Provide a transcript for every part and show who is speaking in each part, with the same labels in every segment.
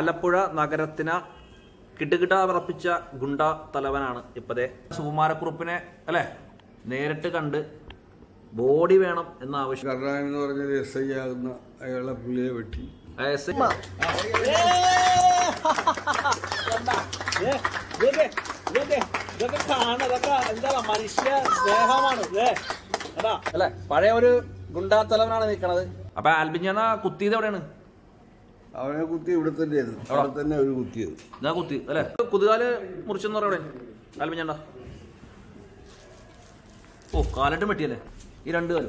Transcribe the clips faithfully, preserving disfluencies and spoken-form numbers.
Speaker 1: ആലപ്പുഴ നഗരത്തിന് കിടുകിട വിറപ്പിച്ച ഗുണ്ട തലവനാണ് ഇപ്പതേ സുകുമാരക്കുറുപ്പിനെ അല്ലെ നേരിട്ട് കണ്ട് ബോഡി വേണം എന്ന ആവശ്യം.
Speaker 2: കർണാടക എന്ന് പറഞ്ഞൊരു എസ് ഐ ആകുന്ന അയാളെ പുള്ളിയെ വെട്ടി
Speaker 1: മനുഷ്യ സ്നേഹമാണ് അല്ലെ. പഴയ ഒരു ഗുണ്ടാ തലവനാണ് നിൽക്കണത്. അപ്പൊ ആൽബിൻ കുത്തിയത് എവിടെയാണ്?
Speaker 2: അവനെ കുത്തി ഇവിടെ തന്നെയായിരുന്നു. അവിടെ തന്നെ ഒരു കുത്തിയത്
Speaker 1: ഇതാ കുത്തി അല്ലെ. കുതുകാല് മുറിച്ചെന്ന് പറയാം എവിടെ ആൽബിൻ ചേട്ടാ? ഓ കാലിട്ട് വെട്ടിയല്ലേ ഈ രണ്ടു കാലം.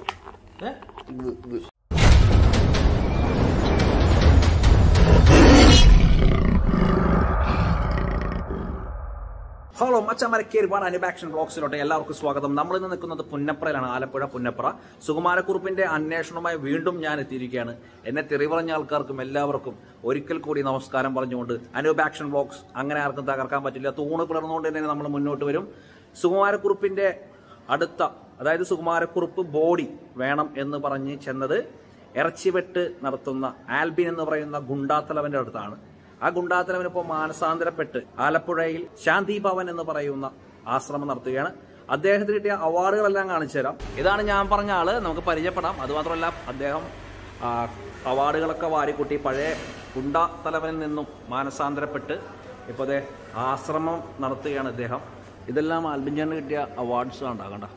Speaker 1: ഹലോ മച്ചമരക്കേരുവാണ് അനുബാക്ഷൻ ബ്ലോഗ്സിലോട്ട് എല്ലാവർക്കും സ്വാഗതം. നമ്മൾ ഇന്ന് നിൽക്കുന്നത് പുന്നപ്രയിലാണ്, ആലപ്പുഴ പുന്നപ്ര. സുകുമാരക്കുറുപ്പിന്റെ അന്വേഷണവുമായി വീണ്ടും ഞാൻ എത്തിയിരിക്കുകയാണ്. എന്നെ തെറി പറഞ്ഞ ആൾക്കാർക്കും എല്ലാവർക്കും ഒരിക്കൽ കൂടി നമസ്കാരം പറഞ്ഞുകൊണ്ട് അനുബാക്ഷൻ ബ്ലോഗ്സ് അങ്ങനെ ആർക്കും തകർക്കാൻ പറ്റില്ല. തൂണ് പിളർന്നുകൊണ്ട് തന്നെ നമ്മൾ മുന്നോട്ട് വരും. സുകുമാരക്കുറുപ്പിന്റെ അടുത്ത അതായത് സുകുമാരക്കുറുപ്പ് ബോഡി വേണം എന്ന് പറഞ്ഞ് ചെന്നത് ഇറച്ചിവെട്ട് നടത്തുന്ന ആൽബിൻ എന്ന് പറയുന്ന ഗുണ്ടാത്തലവന്റെ അടുത്താണ്. ആ ഗുണ്ടാത്തലവൻ ഇപ്പോൾ മാനസാന്തരപ്പെട്ട് ആലപ്പുഴയിൽ ശാന്തി ഭവൻ എന്ന് പറയുന്ന ആശ്രമം നടത്തുകയാണ്. അദ്ദേഹത്തിന് കിട്ടിയ അവാർഡുകളെല്ലാം കാണിച്ചു തരാം. ഇതാണ് ഞാൻ പറഞ്ഞ ആള്, നമുക്ക് പരിചയപ്പെടാം. അതുമാത്രമല്ല അദ്ദേഹം അവാർഡുകളൊക്കെ വാരിക്കൂട്ടി പഴയ ഗുണ്ടാത്തലവനിൽ നിന്നും മാനസാന്തരപ്പെട്ട് ഇപ്പോൾ അതേ ആശ്രമം നടത്തുകയാണ് അദ്ദേഹം. ഇതെല്ലാം ആൽബിൻ ചേട്ടന് കിട്ടിയ അവാർഡ്സ് ഉണ്ടാകണ്ട.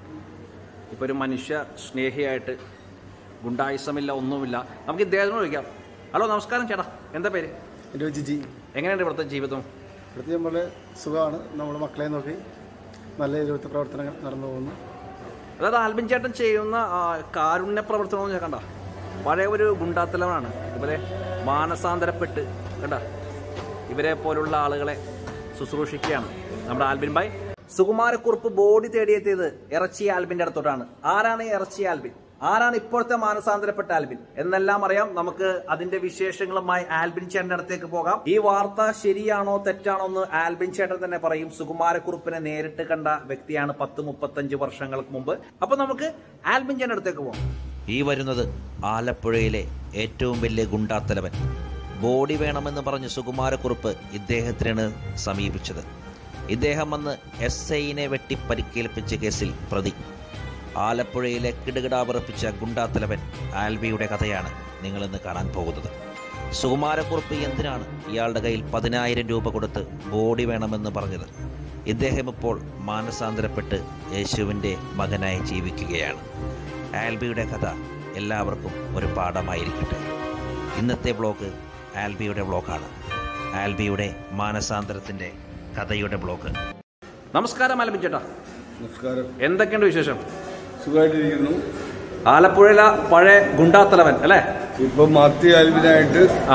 Speaker 1: ഇപ്പോൾ ഒരു മനുഷ്യ സ്നേഹിയായിട്ട് ഗുണ്ടായുസമില്ല, ഒന്നുമില്ല. നമുക്ക് ഇദ്ദേഹത്തിനോട് ചോദിക്കാം. ഹലോ നമസ്കാരം ചേട്ടാ, എന്താ പേര്?
Speaker 3: എൻ്റെ ജിജി.
Speaker 1: എങ്ങനെയുണ്ട് ഇവിടുത്തെ ജീവിതം?
Speaker 3: ഇവിടുത്തെ വളരെ സുഖമാണ്. നമ്മൾ മക്കളെ നോക്കി നല്ല ജീവിത പ്രവർത്തനങ്ങൾ നടന്നു പോകുന്നു.
Speaker 1: അതായത് ആൽബിൻ ചേട്ടൻ ചെയ്യുന്ന കാരുണ്യ പ്രവർത്തനം എന്ന് കണ്ട പഴയ ഒരു ഗുണ്ടാത്തലവനാണ്. ഇവരെ മാനസാന്തരപ്പെട്ട് കണ്ട ഇവരെ പോലുള്ള ആളുകളെ ശുശ്രൂഷിക്കുകയാണ് നമ്മുടെ ആൽബിൻ ഭായ്. സുകുമാരക്കുറുപ്പ് ബോഡി തേടിയെത്തിയത് ഇറച്ചി ആൽബിന്റെ അടുത്തോട്ടാണ്. ആരാണ് ഇറച്ചി ആൽബിൻ? ആരാണ് ഇപ്പോഴത്തെ മാനസാന്തരപ്പെട്ട ആൽബിൻ എന്നെല്ലാം അറിയാം. നമുക്ക് അതിന്റെ വിശേഷങ്ങളുമായി ആൽബിൻ ചേട്ടന്റെ അടുത്തേക്ക് പോകാം. ഈ വാർത്ത ശരിയാണോ തെറ്റാണോ എന്ന് ആൽബിൻ ചേട്ടൻ തന്നെ പറയും. സുകുമാരക്കുറുപ്പിനെ നേരിട്ട് കണ്ട വ്യക്തിയാണ് പത്ത് മുപ്പത്തഞ്ച് വർഷങ്ങൾക്ക് മുമ്പ്. അപ്പൊ നമുക്ക് ആൽബിൻ ചേട്ടന്റെ അടുത്തേക്ക് പോകാം.
Speaker 4: ഈ വരുന്നത് ആലപ്പുഴയിലെ ഏറ്റവും വലിയ ഗുണ്ടാത്തലവൻ. ബോഡി വേണമെന്ന് പറഞ്ഞ് സുകുമാരക്കുറുപ്പ് ഇദ്ദേഹത്തിനാണ് സമീപിച്ചത്. ഇദ്ദേഹം വന്ന് എസ് ഐനെ വെട്ടി പരിക്കേൽപ്പിച്ച കേസിൽ പ്രതി. ആലപ്പുഴയിലെ കിടുകിടാവിറപ്പിച്ച ഗുണ്ടാത്തലവൻ ആൽബിയുടെ കഥയാണ് നിങ്ങളിന്ന് കാണാൻ പോകുന്നത്. സുകുമാരക്കുറുപ്പ് എന്തിനാണ് ഇയാളുടെ കയ്യിൽ പതിനായിരം രൂപ കൊടുത്ത് ബോഡി വേണമെന്ന് പറഞ്ഞത്? ഇദ്ദേഹം ഇപ്പോൾ മാനസാന്തരപ്പെട്ട് യേശുവിൻ്റെ മകനായി ജീവിക്കുകയാണ്. ആൽബിയുടെ കഥ എല്ലാവർക്കും ഒരു പാഠമായിരിക്കട്ടെ. ഇന്നത്തെ വ്ളോഗ് ആൽബിയുടെ വ്ളോഗാണ്. ആൽബിയുടെ മാനസാന്തരത്തിൻ്റെ കഥയുടെ വ്ളോഗ്.
Speaker 1: നമസ്കാരം ആൽബിൻ ചേട്ടാ.
Speaker 2: നമസ്കാരം.
Speaker 1: എന്തൊക്കെയുണ്ട് വിശേഷം?
Speaker 2: സുഖമായിട്ടിരിക്കുന്നു.
Speaker 1: ആലപ്പുഴയിലെ പഴയ ഗുണ്ടാത്തലവൻ അല്ലേ?
Speaker 2: ഇപ്പം മാത്തി ആൽബിനായിട്ട്
Speaker 1: ആ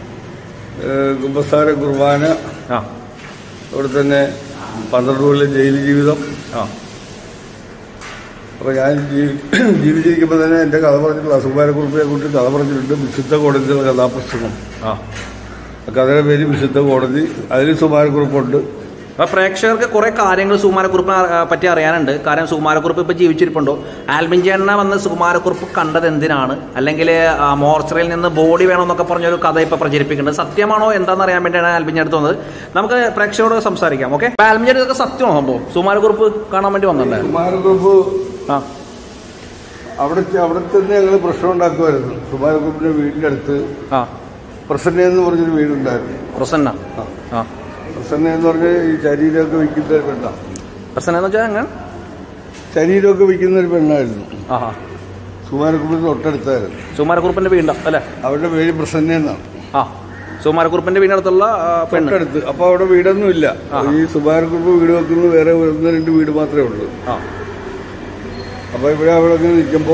Speaker 2: കുമ്പസാര കുർബാന,
Speaker 1: ആ
Speaker 2: അവിടെ തന്നെ പന്ത്രണ്ട് കൊല്ലം ജയിൽ ജീവിതം.
Speaker 1: ആ
Speaker 2: അപ്പോൾ ഞാൻ ജീവി ജീവിച്ചിരിക്കുമ്പോൾ തന്നെ എൻ്റെ കഥ പറഞ്ഞിട്ടുള്ള സുകുമാരക്കുറുപ്പിനെ കുറിച്ച് കഥ പറഞ്ഞിട്ടുണ്ട്. വിശുദ്ധ കോടതിയിലുള്ള കഥാപുസ്തകം.
Speaker 1: ആ
Speaker 2: കഥയുടെ പേര് വിശുദ്ധ കോടതി. അതിൽ സുകുമാരക്കുറുപ്പുണ്ട്.
Speaker 1: അപ്പൊ പ്രേക്ഷകർക്ക് കുറെ കാര്യങ്ങൾ സുകുമാരക്കുറുപ്പിനെ പറ്റി അറിയാനുണ്ട്. കാരണം സുകുമാരക്കുറുപ്പ് ഇപ്പൊ ജീവിച്ചിരിപ്പുണ്ടോ? ആൽബിൻ ചേട്ടനെ വന്ന് സുകുമാരക്കുറുപ്പ് കണ്ടത് എന്തിനാണ്? അല്ലെങ്കിൽ മോർച്ചറിയിൽ നിന്ന് ബോഡി വേണമെന്നൊക്കെ പറഞ്ഞൊരു കഥ ഇപ്പൊ പ്രചരിപ്പിക്കുന്നുണ്ട്. സത്യമാണോ എന്താണെന്ന് അറിയാൻ വേണ്ടിയാണ് ആൽബിൻ ചേട്ടൻ വന്നത്. നമുക്ക് പ്രേക്ഷകരോട് സംസാരിക്കാം. ഓക്കെ, ആൽബിൻ ചേട്ടൻ ഇതൊക്കെ സത്യമാണോ സംഭവം? സുകുമാരക്കുറുപ്പ് കാണാൻ വേണ്ടി വന്നല്ലേ?
Speaker 2: സുകുമാരക്കുറുപ്പ്
Speaker 1: ആ
Speaker 2: അവിടെ അവിടെ തന്നെ ഞങ്ങൾ പ്രശ്നം ഉണ്ടാക്കുമായിരുന്നു. സുകുമാരക്കുറുപ്പിന്റെ വീടിന്റെ അടുത്ത്
Speaker 1: ആ
Speaker 2: പ്രസന്ന എന്ന് പറഞ്ഞൊരു വീടുണ്ടായിരുന്നു.
Speaker 1: പ്രസന്ന ആ
Speaker 2: പ്രസന്ന എന്ന് പറഞ്ഞാൽ ഈ ശരീരമൊക്കെ വിൽക്കുന്ന ഒരു പെണ്ണാണ്.
Speaker 1: പ്രസന്ന എന്ന് വെച്ചാൽ അങ്ങനെ
Speaker 2: ശരീരമൊക്കെ വിൽക്കുന്ന ഒരു പെണ്ണായിരുന്നു.
Speaker 1: ആഹാ
Speaker 2: സുകുമാരക്കുറുപ്പിന് തൊട്ടടുത്തായിരുന്നു.
Speaker 1: സുകുമാരക്കുറുപ്പിന്റെ വീണ്ട അല്ലെ?
Speaker 2: അവരുടെ പേര് പ്രസന്ന എന്നാണ്.
Speaker 1: ആ സുകുമാരക്കുറുപ്പിന്റെ വീടിനടുത്തുള്ള
Speaker 2: പെണ്ണടുത്ത്. അപ്പൊ അവിടെ വീടൊന്നും ഇല്ല. ഈ സുകുമാരക്കുറുപ്പ് വീട് വെക്കുന്നത് വേറെ ഒന്ന് രണ്ട് വീട് മാത്രമേ ഉള്ളൂ.
Speaker 1: ആ
Speaker 2: അപ്പൊ ഇവിടെ അവിടെ നിൽക്കുമ്പോ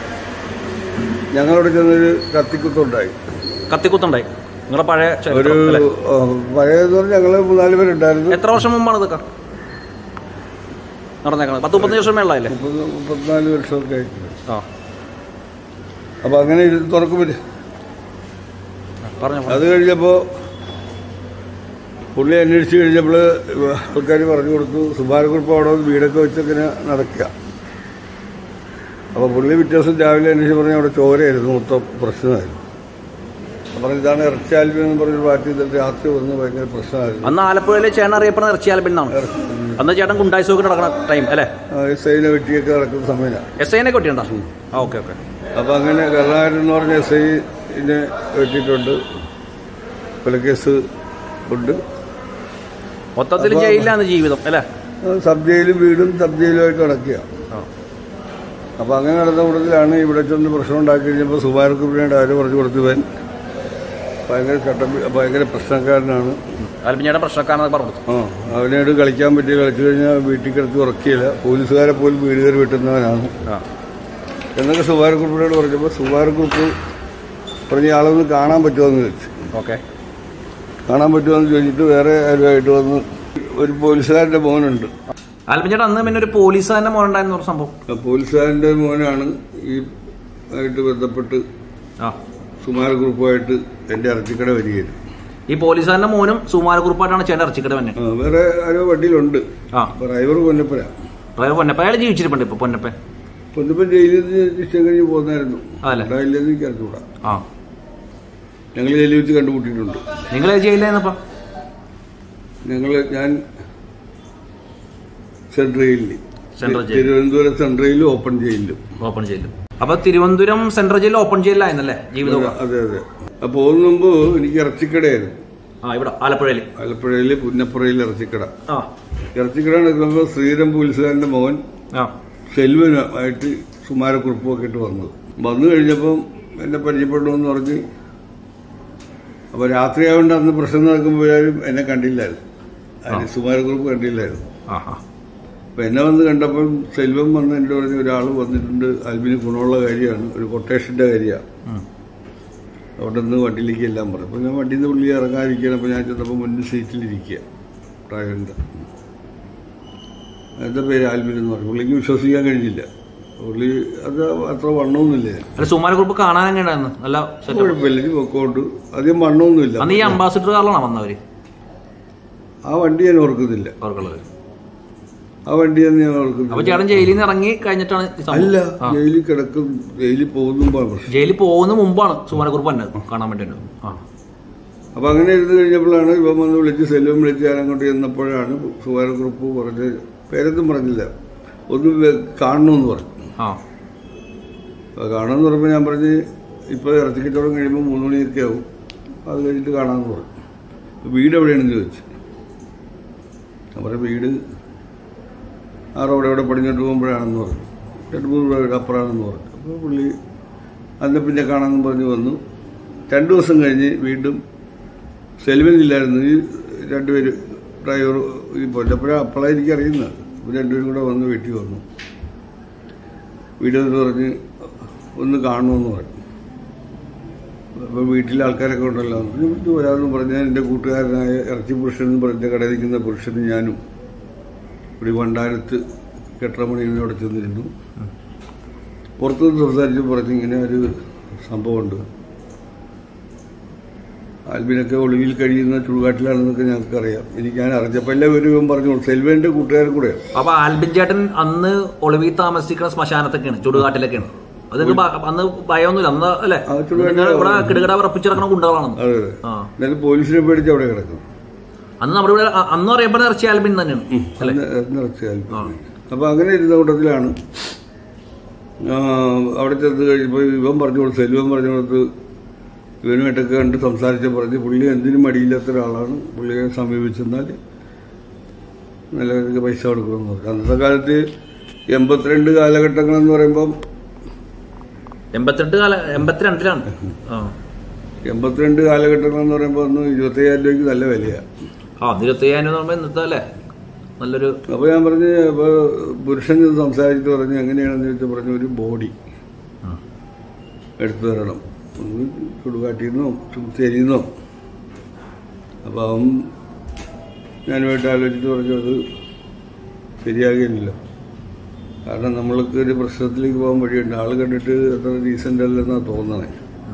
Speaker 2: ഞങ്ങളവിടെ ചെന്നൊരു കത്തിക്കുത്തുണ്ടായി.
Speaker 1: കത്തിക്കുത്തുണ്ടായി നിങ്ങളുടെ പഴയ
Speaker 2: ഒരു പഴയതെന്ന് പറഞ്ഞാൽ ഞങ്ങള് മൂന്നാല് പേരുണ്ടായിരുന്നു.
Speaker 1: എത്ര വർഷം മുമ്പാണ് ഇതൊക്കെ നടന്നേക്കുന്നത്? പത്ത് മുപ്പത്തഞ്ച് വർഷം മേളായില്ലേ?
Speaker 2: മുപ്പത് മുപ്പത്തിനാല് വർഷമൊക്കെ ആയിട്ടുണ്ട്.
Speaker 1: ആ
Speaker 2: അപ്പൊ അങ്ങനെ ഇത് തുറക്കുമ്പോൾ
Speaker 1: പറഞ്ഞു.
Speaker 2: അത് കഴിഞ്ഞപ്പോ പുള്ളി അന്വേഷിച്ച് കഴിഞ്ഞപ്പോൾ ആൾക്കാർ പറഞ്ഞു കൊടുത്തു സുകുമാരക്കുറുപ്പ് അവിടെ വീടൊക്കെ വെച്ചൊക്കെ നടക്കുക. അപ്പോൾ പുള്ളി പിറ്റേ ദിവസം രാവിലെ അന്വേഷിച്ച് പറഞ്ഞാൽ അവിടെ ചോരയായിരുന്നു, മൊത്തം പ്രശ്നമായിരുന്നു. അപ്പോൾ ഇതാണ് ഇറച്ചി ആൽബിൻ എന്ന് പറഞ്ഞൊരു പാർട്ടി ഇതിൽ രാത്രി വന്ന് ഭയങ്കര പ്രശ്നമായിരുന്നു.
Speaker 1: അന്ന് ആലപ്പുഴയിലെ ചേട്ടൻ അറിയപ്പെടുന്ന ഇറച്ചി ആൽബിൻ എന്നാണ്. അന്ന് ചേട്ടൻ ഗുണ്ടായിസൊക്കെ നടക്കുന്ന ടൈം അല്ലേ?
Speaker 2: എസ് ഐനെ വെട്ടിയൊക്കെ നടക്കുന്ന സമയമാണ്.
Speaker 1: എസ് ഐനെ വെട്ടിയുണ്ടോ? ആ ഓക്കെ ഓക്കെ.
Speaker 2: അപ്പോൾ അങ്ങനെ കരുണാകരൻ എന്ന് പറഞ്ഞ എസ് ഐനെ വെട്ടിയിട്ടുണ്ട്, കൊലക്കേസ് ഉണ്ട്.
Speaker 1: മൊത്തത്തിൽ ജയിലിലാണ് ജീവിതം അല്ലേ?
Speaker 2: സബ് ജയിലും വീടും സബ് ജയിലുമായിട്ട് നടക്കുക. അപ്പോൾ അങ്ങനെ നടന്ന കൂട്ടത്തിലാണ് ഇവിടെ ചെന്ന് പ്രശ്നം ഉണ്ടാക്കി കഴിഞ്ഞപ്പോൾ സുബാരക്കുറിപ്പിനോട് ആര് പറഞ്ഞു കൊടുത്തവൻ ഭയങ്കര ചട്ടം ഭയങ്കര പ്രശ്നക്കാരനാണ്,
Speaker 1: ആൽബിൻ പ്രശ്നക്കാരനൊക്കെ പറഞ്ഞു.
Speaker 2: ആ അവനോട് കളിക്കാൻ പറ്റിയ കളിച്ചു കഴിഞ്ഞാൽ വീട്ടിൽ കിടത്തി ഉറക്കിയില്ല, പോലീസുകാരെ പോലും വീട് കയറി വെട്ടുന്നവനാണ് എന്നൊക്കെ സുബാരക്കുറിപ്പിനോട് പറഞ്ഞപ്പോൾ സുബാരക്കുറിപ്പ് പറഞ്ഞ ആളൊന്ന് കാണാൻ പറ്റുമോ എന്ന് ചോദിച്ചു.
Speaker 1: ഓക്കെ,
Speaker 2: കാണാൻ പറ്റുമോ എന്ന് ചോദിച്ചിട്ട് വേറെ ആരുമായിട്ട് വന്ന് ഒരു പോലീസുകാരൻ്റെ മോനുണ്ട്.
Speaker 1: ആൽബിൻ ചേട്ടാ അന്ന് പിന്നെ ഒരു പോലീസുകാരൻ്റെ മോനുണ്ടായിരുന്ന ഒരു സംഭവം.
Speaker 2: പോലീസുകാരൻ്റെ മോനാണ് ഈ ആയിട്ട് ബന്ധപ്പെട്ട് സുമാരക്കുറിപ്പുമായിട്ട് എൻ്റെ ഇറച്ചിക്കട വരികയായിരുന്നു.
Speaker 1: ഈ പോലീസുകാരൻ്റെ മോനും സുമാരക്കുറിപ്പായിട്ടാണ് ചേട്ടൻ ഇറച്ചിക്കട തന്നെ.
Speaker 2: വേറെ ആരോ വണ്ടിയിലുണ്ട്.
Speaker 1: ആ
Speaker 2: ഡ്രൈവർ പൊന്നപ്പന.
Speaker 1: ഡ്രൈവർ പൊന്നപ്പ അയാൾ ജീവിച്ചിരിപ്പുണ്ട് ഇപ്പൊ. പൊന്നപ്പൻ
Speaker 2: പൊന്നപ്പൻ ജയിലിൽ നിന്ന് ശിക്ഷ കഴിഞ്ഞ് പോകുന്നായിരുന്നു.
Speaker 1: അതല്ലേ
Speaker 2: എനിക്ക് അറിഞ്ഞൂടാ.
Speaker 1: ആ
Speaker 2: ഞങ്ങൾ ജയിലിൽ വെച്ച് കണ്ടുമുട്ടിയിട്ടുണ്ട്.
Speaker 1: നിങ്ങൾ ജയിലായിരുന്നപ്പോ?
Speaker 2: ഞങ്ങൾ ഞാൻ സെൻട്രൽ ജയിലിൽ, തിരുവനന്തപുരം സെൻട്രൽ ജയിലും ഓപ്പൺ ജയിലിലും.
Speaker 1: ഓപ്പൺ ജയിലും. അപ്പൊ തിരുവനന്തപുരം സെൻട്രൽ ജയിലിൽ ഓപ്പൺ ജയിലായിരുന്നല്ലേ ജീവിതം?
Speaker 2: അതെ അതെ. അപ്പൊ പോകുന്ന മുമ്പ് എനിക്ക് ഇറച്ചിക്കടയായിരുന്നു.
Speaker 1: ആ ഇവിടെ ആലപ്പുഴയിൽ.
Speaker 2: ആലപ്പുഴയില് പുന്നപ്പുറയിൽ ഇറച്ചിക്കട. ഇറച്ചിക്കട നടക്കുമ്പോൾ ശ്രീരം പോലീസുകാരന്റെ മോൻ സെൽവനുമായിട്ട് സുമാരക്കുറിപ്പും ഒക്കെ ഇട്ട് വന്നത്. വന്നു കഴിഞ്ഞപ്പം എന്നെ പരിചയപ്പെടണമെന്ന് പറഞ്ഞ്, അപ്പൊ രാത്രിയാവേണ്ട അന്ന് പ്രശ്നം നടക്കുമ്പോഴാലും എന്നെ കണ്ടില്ലായിരുന്നു, അതിന് സുമാരക്കുറിപ്പ് കണ്ടില്ലായിരുന്നു. അപ്പൊ എന്നെ വന്ന് കണ്ടപ്പം സെൽവം വന്ന് എൻ്റെ പറഞ്ഞ ഒരാൾ വന്നിട്ടുണ്ട്, ആൽബിന് ഗുണമുള്ള കാര്യമാണ്, ഒരു കൊട്ടേഷന്റെ കാര്യമാണ്, അവിടെ നിന്ന് വണ്ടിയിലേക്ക് എല്ലാം പറഞ്ഞു. അപ്പൊ ഞാൻ വണ്ടിയിൽ നിന്ന് പുള്ളി ഇറങ്ങാതിരിക്കുകയാണ്. അപ്പൊ ഞാൻ ചെന്നപ്പോൾ മുന്നിൽ സീറ്റിലിരിക്കുക ഡ്രൈവറിന്റെ. എന്താ പേര് ആൽബിൻ എന്ന് പറഞ്ഞു. പുള്ളിക്ക് വിശ്വസിക്കാൻ കഴിഞ്ഞില്ല. പുള്ളി അത് അത്ര വണ്ണമൊന്നുമില്ല.
Speaker 1: സുമാരക്കുറിപ്പ് കാണാൻ നല്ല
Speaker 2: കുഴപ്പമില്ല, പൊക്കോണ്ട് അധികം വണ്ണമൊന്നുമില്ല.
Speaker 1: ഈ അംബാസിഡർ കാറിലാണോ വന്നവര്?
Speaker 2: ആ വണ്ടി ഞാൻ ഓർക്കുന്നില്ല. ആ വണ്ടി തന്നെ ഞാൻ ഓർക്കുന്നില്ല.
Speaker 1: ചേട്ടൻ ജയിലിൽ നിന്ന് ഇറങ്ങി കഴിഞ്ഞിട്ടാണ്?
Speaker 2: അല്ല, ജയിലിൽ കിടക്കും, ജയിലിൽ പോകുമ്പോഴാണ് പ്രശ്നം.
Speaker 1: ജയിലിൽ പോകുന്ന മുമ്പാണ് സുമാരക്കുറിപ്പ് തന്നെ കാണാൻ വേണ്ടി.
Speaker 2: അപ്പൊ അങ്ങനെ ഇരുന്ന് കഴിഞ്ഞപ്പോഴാണ് ഇവൻ വന്ന് വിളിച്ച് സെൽവം വിളിച്ച് ഞാൻ അങ്ങോട്ട് ചെന്നപ്പോഴാണ് സുമാരക്കുറിപ്പ് പറഞ്ഞ്, പേരൊന്നും പറഞ്ഞില്ല, ഒന്ന് കാണണമെന്ന് പറഞ്ഞു. കാണാമെന്ന് പറഞ്ഞപ്പോൾ ഞാൻ പറഞ്ഞ് ഇപ്പോൾ ഇറച്ചിക്കച്ചവടം കഴിയുമ്പോൾ മൂന്ന് മണിയൊക്കെ ആവും, അത് കഴിഞ്ഞിട്ട് കാണാമെന്ന് പറഞ്ഞു. വീട് എവിടെയാണെന്ന് ചോദിച്ചു. ഞാൻ പറഞ്ഞു വീട് ആ റോഡ് എവിടെ പടിഞ്ഞോട്ട് പോകുമ്പോഴാണെന്ന് പറഞ്ഞു. രണ്ട് മൂന്ന് വീട് അപ്പുറമാണെന്ന് പറഞ്ഞു. അപ്പോൾ പുള്ളി അന്ന് പിന്നെ കാണാമെന്ന് പറഞ്ഞ് വന്നു. രണ്ടു ദിവസം കഴിഞ്ഞ് വീണ്ടും സെൽവനില്ലായിരുന്നു. ഈ രണ്ടുപേര് ഡ്രൈവർ ഈ പൊന്നപ്പുഴ അപ്പോഴാണ് എനിക്കറിയുന്നത്. രണ്ടുപേരും കൂടെ വന്ന് വീട്ടിൽ വന്നു. വീടെന്ന് പറഞ്ഞ് ഒന്ന് കാണണമെന്ന് പറഞ്ഞു. അപ്പോൾ വീട്ടിലെ ആൾക്കാരൊക്കെ ഉണ്ടല്ലോ, വീട്ടിൽ വരാമെന്ന് പറഞ്ഞാൽ എൻ്റെ കൂട്ടുകാരനായ ഇറച്ചി പുരുഷൻ എന്ന് പറഞ്ഞ കടയിൽ നിൽക്കുന്ന പുരുഷന് ഞാനും ഇവിടെ വണ്ടാനത്ത് കെട്ടമണിയിൽ അവിടെ ചെന്നിരുന്നു. പുറത്തുനിന്ന് സംസാരിച്ച് പറഞ്ഞ് ഇങ്ങനെ ഒരു സംഭവമുണ്ട്, ആൽബിനൊക്കെ ഒളിവിൽ കഴിയുന്ന ചുടുകാട്ടിലാണെന്നൊക്കെ ഞങ്ങൾക്ക് അറിയാം. എനിക്ക് ഞാൻ അറിഞ്ഞപ്പോൾ എല്ലാവരും പറഞ്ഞു, സെൽവന്റെ കൂട്ടുകാരും കൂടെ.
Speaker 1: അപ്പൊ ആൽബിൻ ചേട്ടൻ അന്ന് ഒളിവിൽ താമസിക്കുന്ന ശ്മശാനത്തൊക്കെയാണ്, ചുടുകാട്ടിലൊക്കെയാണ്. അത് അന്ന് ഭയമൊന്നുമില്ല അന്ന് അല്ലേ? ഇവിടെ കിടുകിട വിറപ്പിച്ചിറക്കണ ഗുണ്ടകളാണ്.
Speaker 2: അതെ അതെ. പോലീസിനെ പേടിച്ച് അവിടെ കിടക്കും.
Speaker 1: അന്ന് നമ്മുടെ ഇവിടെ അന്ന് അറിയപ്പെടുന്ന ഇറച്ചി ആൽബിൻ തന്നെയാണ്.
Speaker 2: ഇറച്ചി ആൽബിൻ. അപ്പൊ അങ്ങനെ ഇരുന്ന കൂട്ടത്തിലാണ് അവിടെ ചെന്ന് കഴിഞ്ഞപ്പോൾ ഇവൻ പറഞ്ഞു കൊടുത്ത്, സെൽവൻ പറഞ്ഞു കൊടുത്ത് ഇവനുമായിട്ടൊക്കെ കണ്ട് സംസാരിച്ച പറഞ്ഞ് പുള്ളി എന്തിനും മടിയില്ലാത്ത ഒരാളാണ്, പുള്ളിയെ സമീപിച്ചെന്നാൽ നല്ല പൈസ കൊടുക്കണമെന്ന് പറഞ്ഞു. അന്നത്തെ കാലത്ത് എൺപത്തിരണ്ട് കാലഘട്ടങ്ങളെന്ന് പറയുമ്പം
Speaker 1: എൺപത്തിരണ്ട് കാല എൺപത്തിരണ്ടിലാണ്
Speaker 2: എൺപത്തിരണ്ട് കാലഘട്ടങ്ങൾ എന്ന് പറയുമ്പോൾ ഒന്ന് ഇരുപത്തയ്യായിരം രൂപയ്ക്ക് നല്ല വിലയാണ്.
Speaker 1: ആ ഇരുപത്തയ്യായിരം രൂപ പറയുമ്പോൾ ഇന്നത്തെ അല്ലേ നല്ലൊരു.
Speaker 2: അപ്പോൾ ഞാൻ പറഞ്ഞ് അപ്പോൾ പുരുഷൻ സംസാരിച്ചിട്ട് പറഞ്ഞു എങ്ങനെയാണെന്ന് ചോദിച്ചാൽ പറഞ്ഞു ഒരു ബോഡി എടുത്തു തരണം, ഒന്ന് ചുടുകാട്ടിന്നോ ചുറ്റരിന്നോ. അപ്പോൾ അവൻ ഞാനുമായിട്ട് ആലോചിച്ചിട്ട് പറഞ്ഞു അത് ശരിയാകില്ലല്ലോ, കാരണം നമ്മൾക്ക് ഒരു പ്രശ്നത്തിലേക്ക് പോകാൻ വഴിയുണ്ട്. ആൾ കണ്ടിട്ട് അത്ര ഡീസൻ്റ് അല്ലെന്നാണ് തോന്നണേ.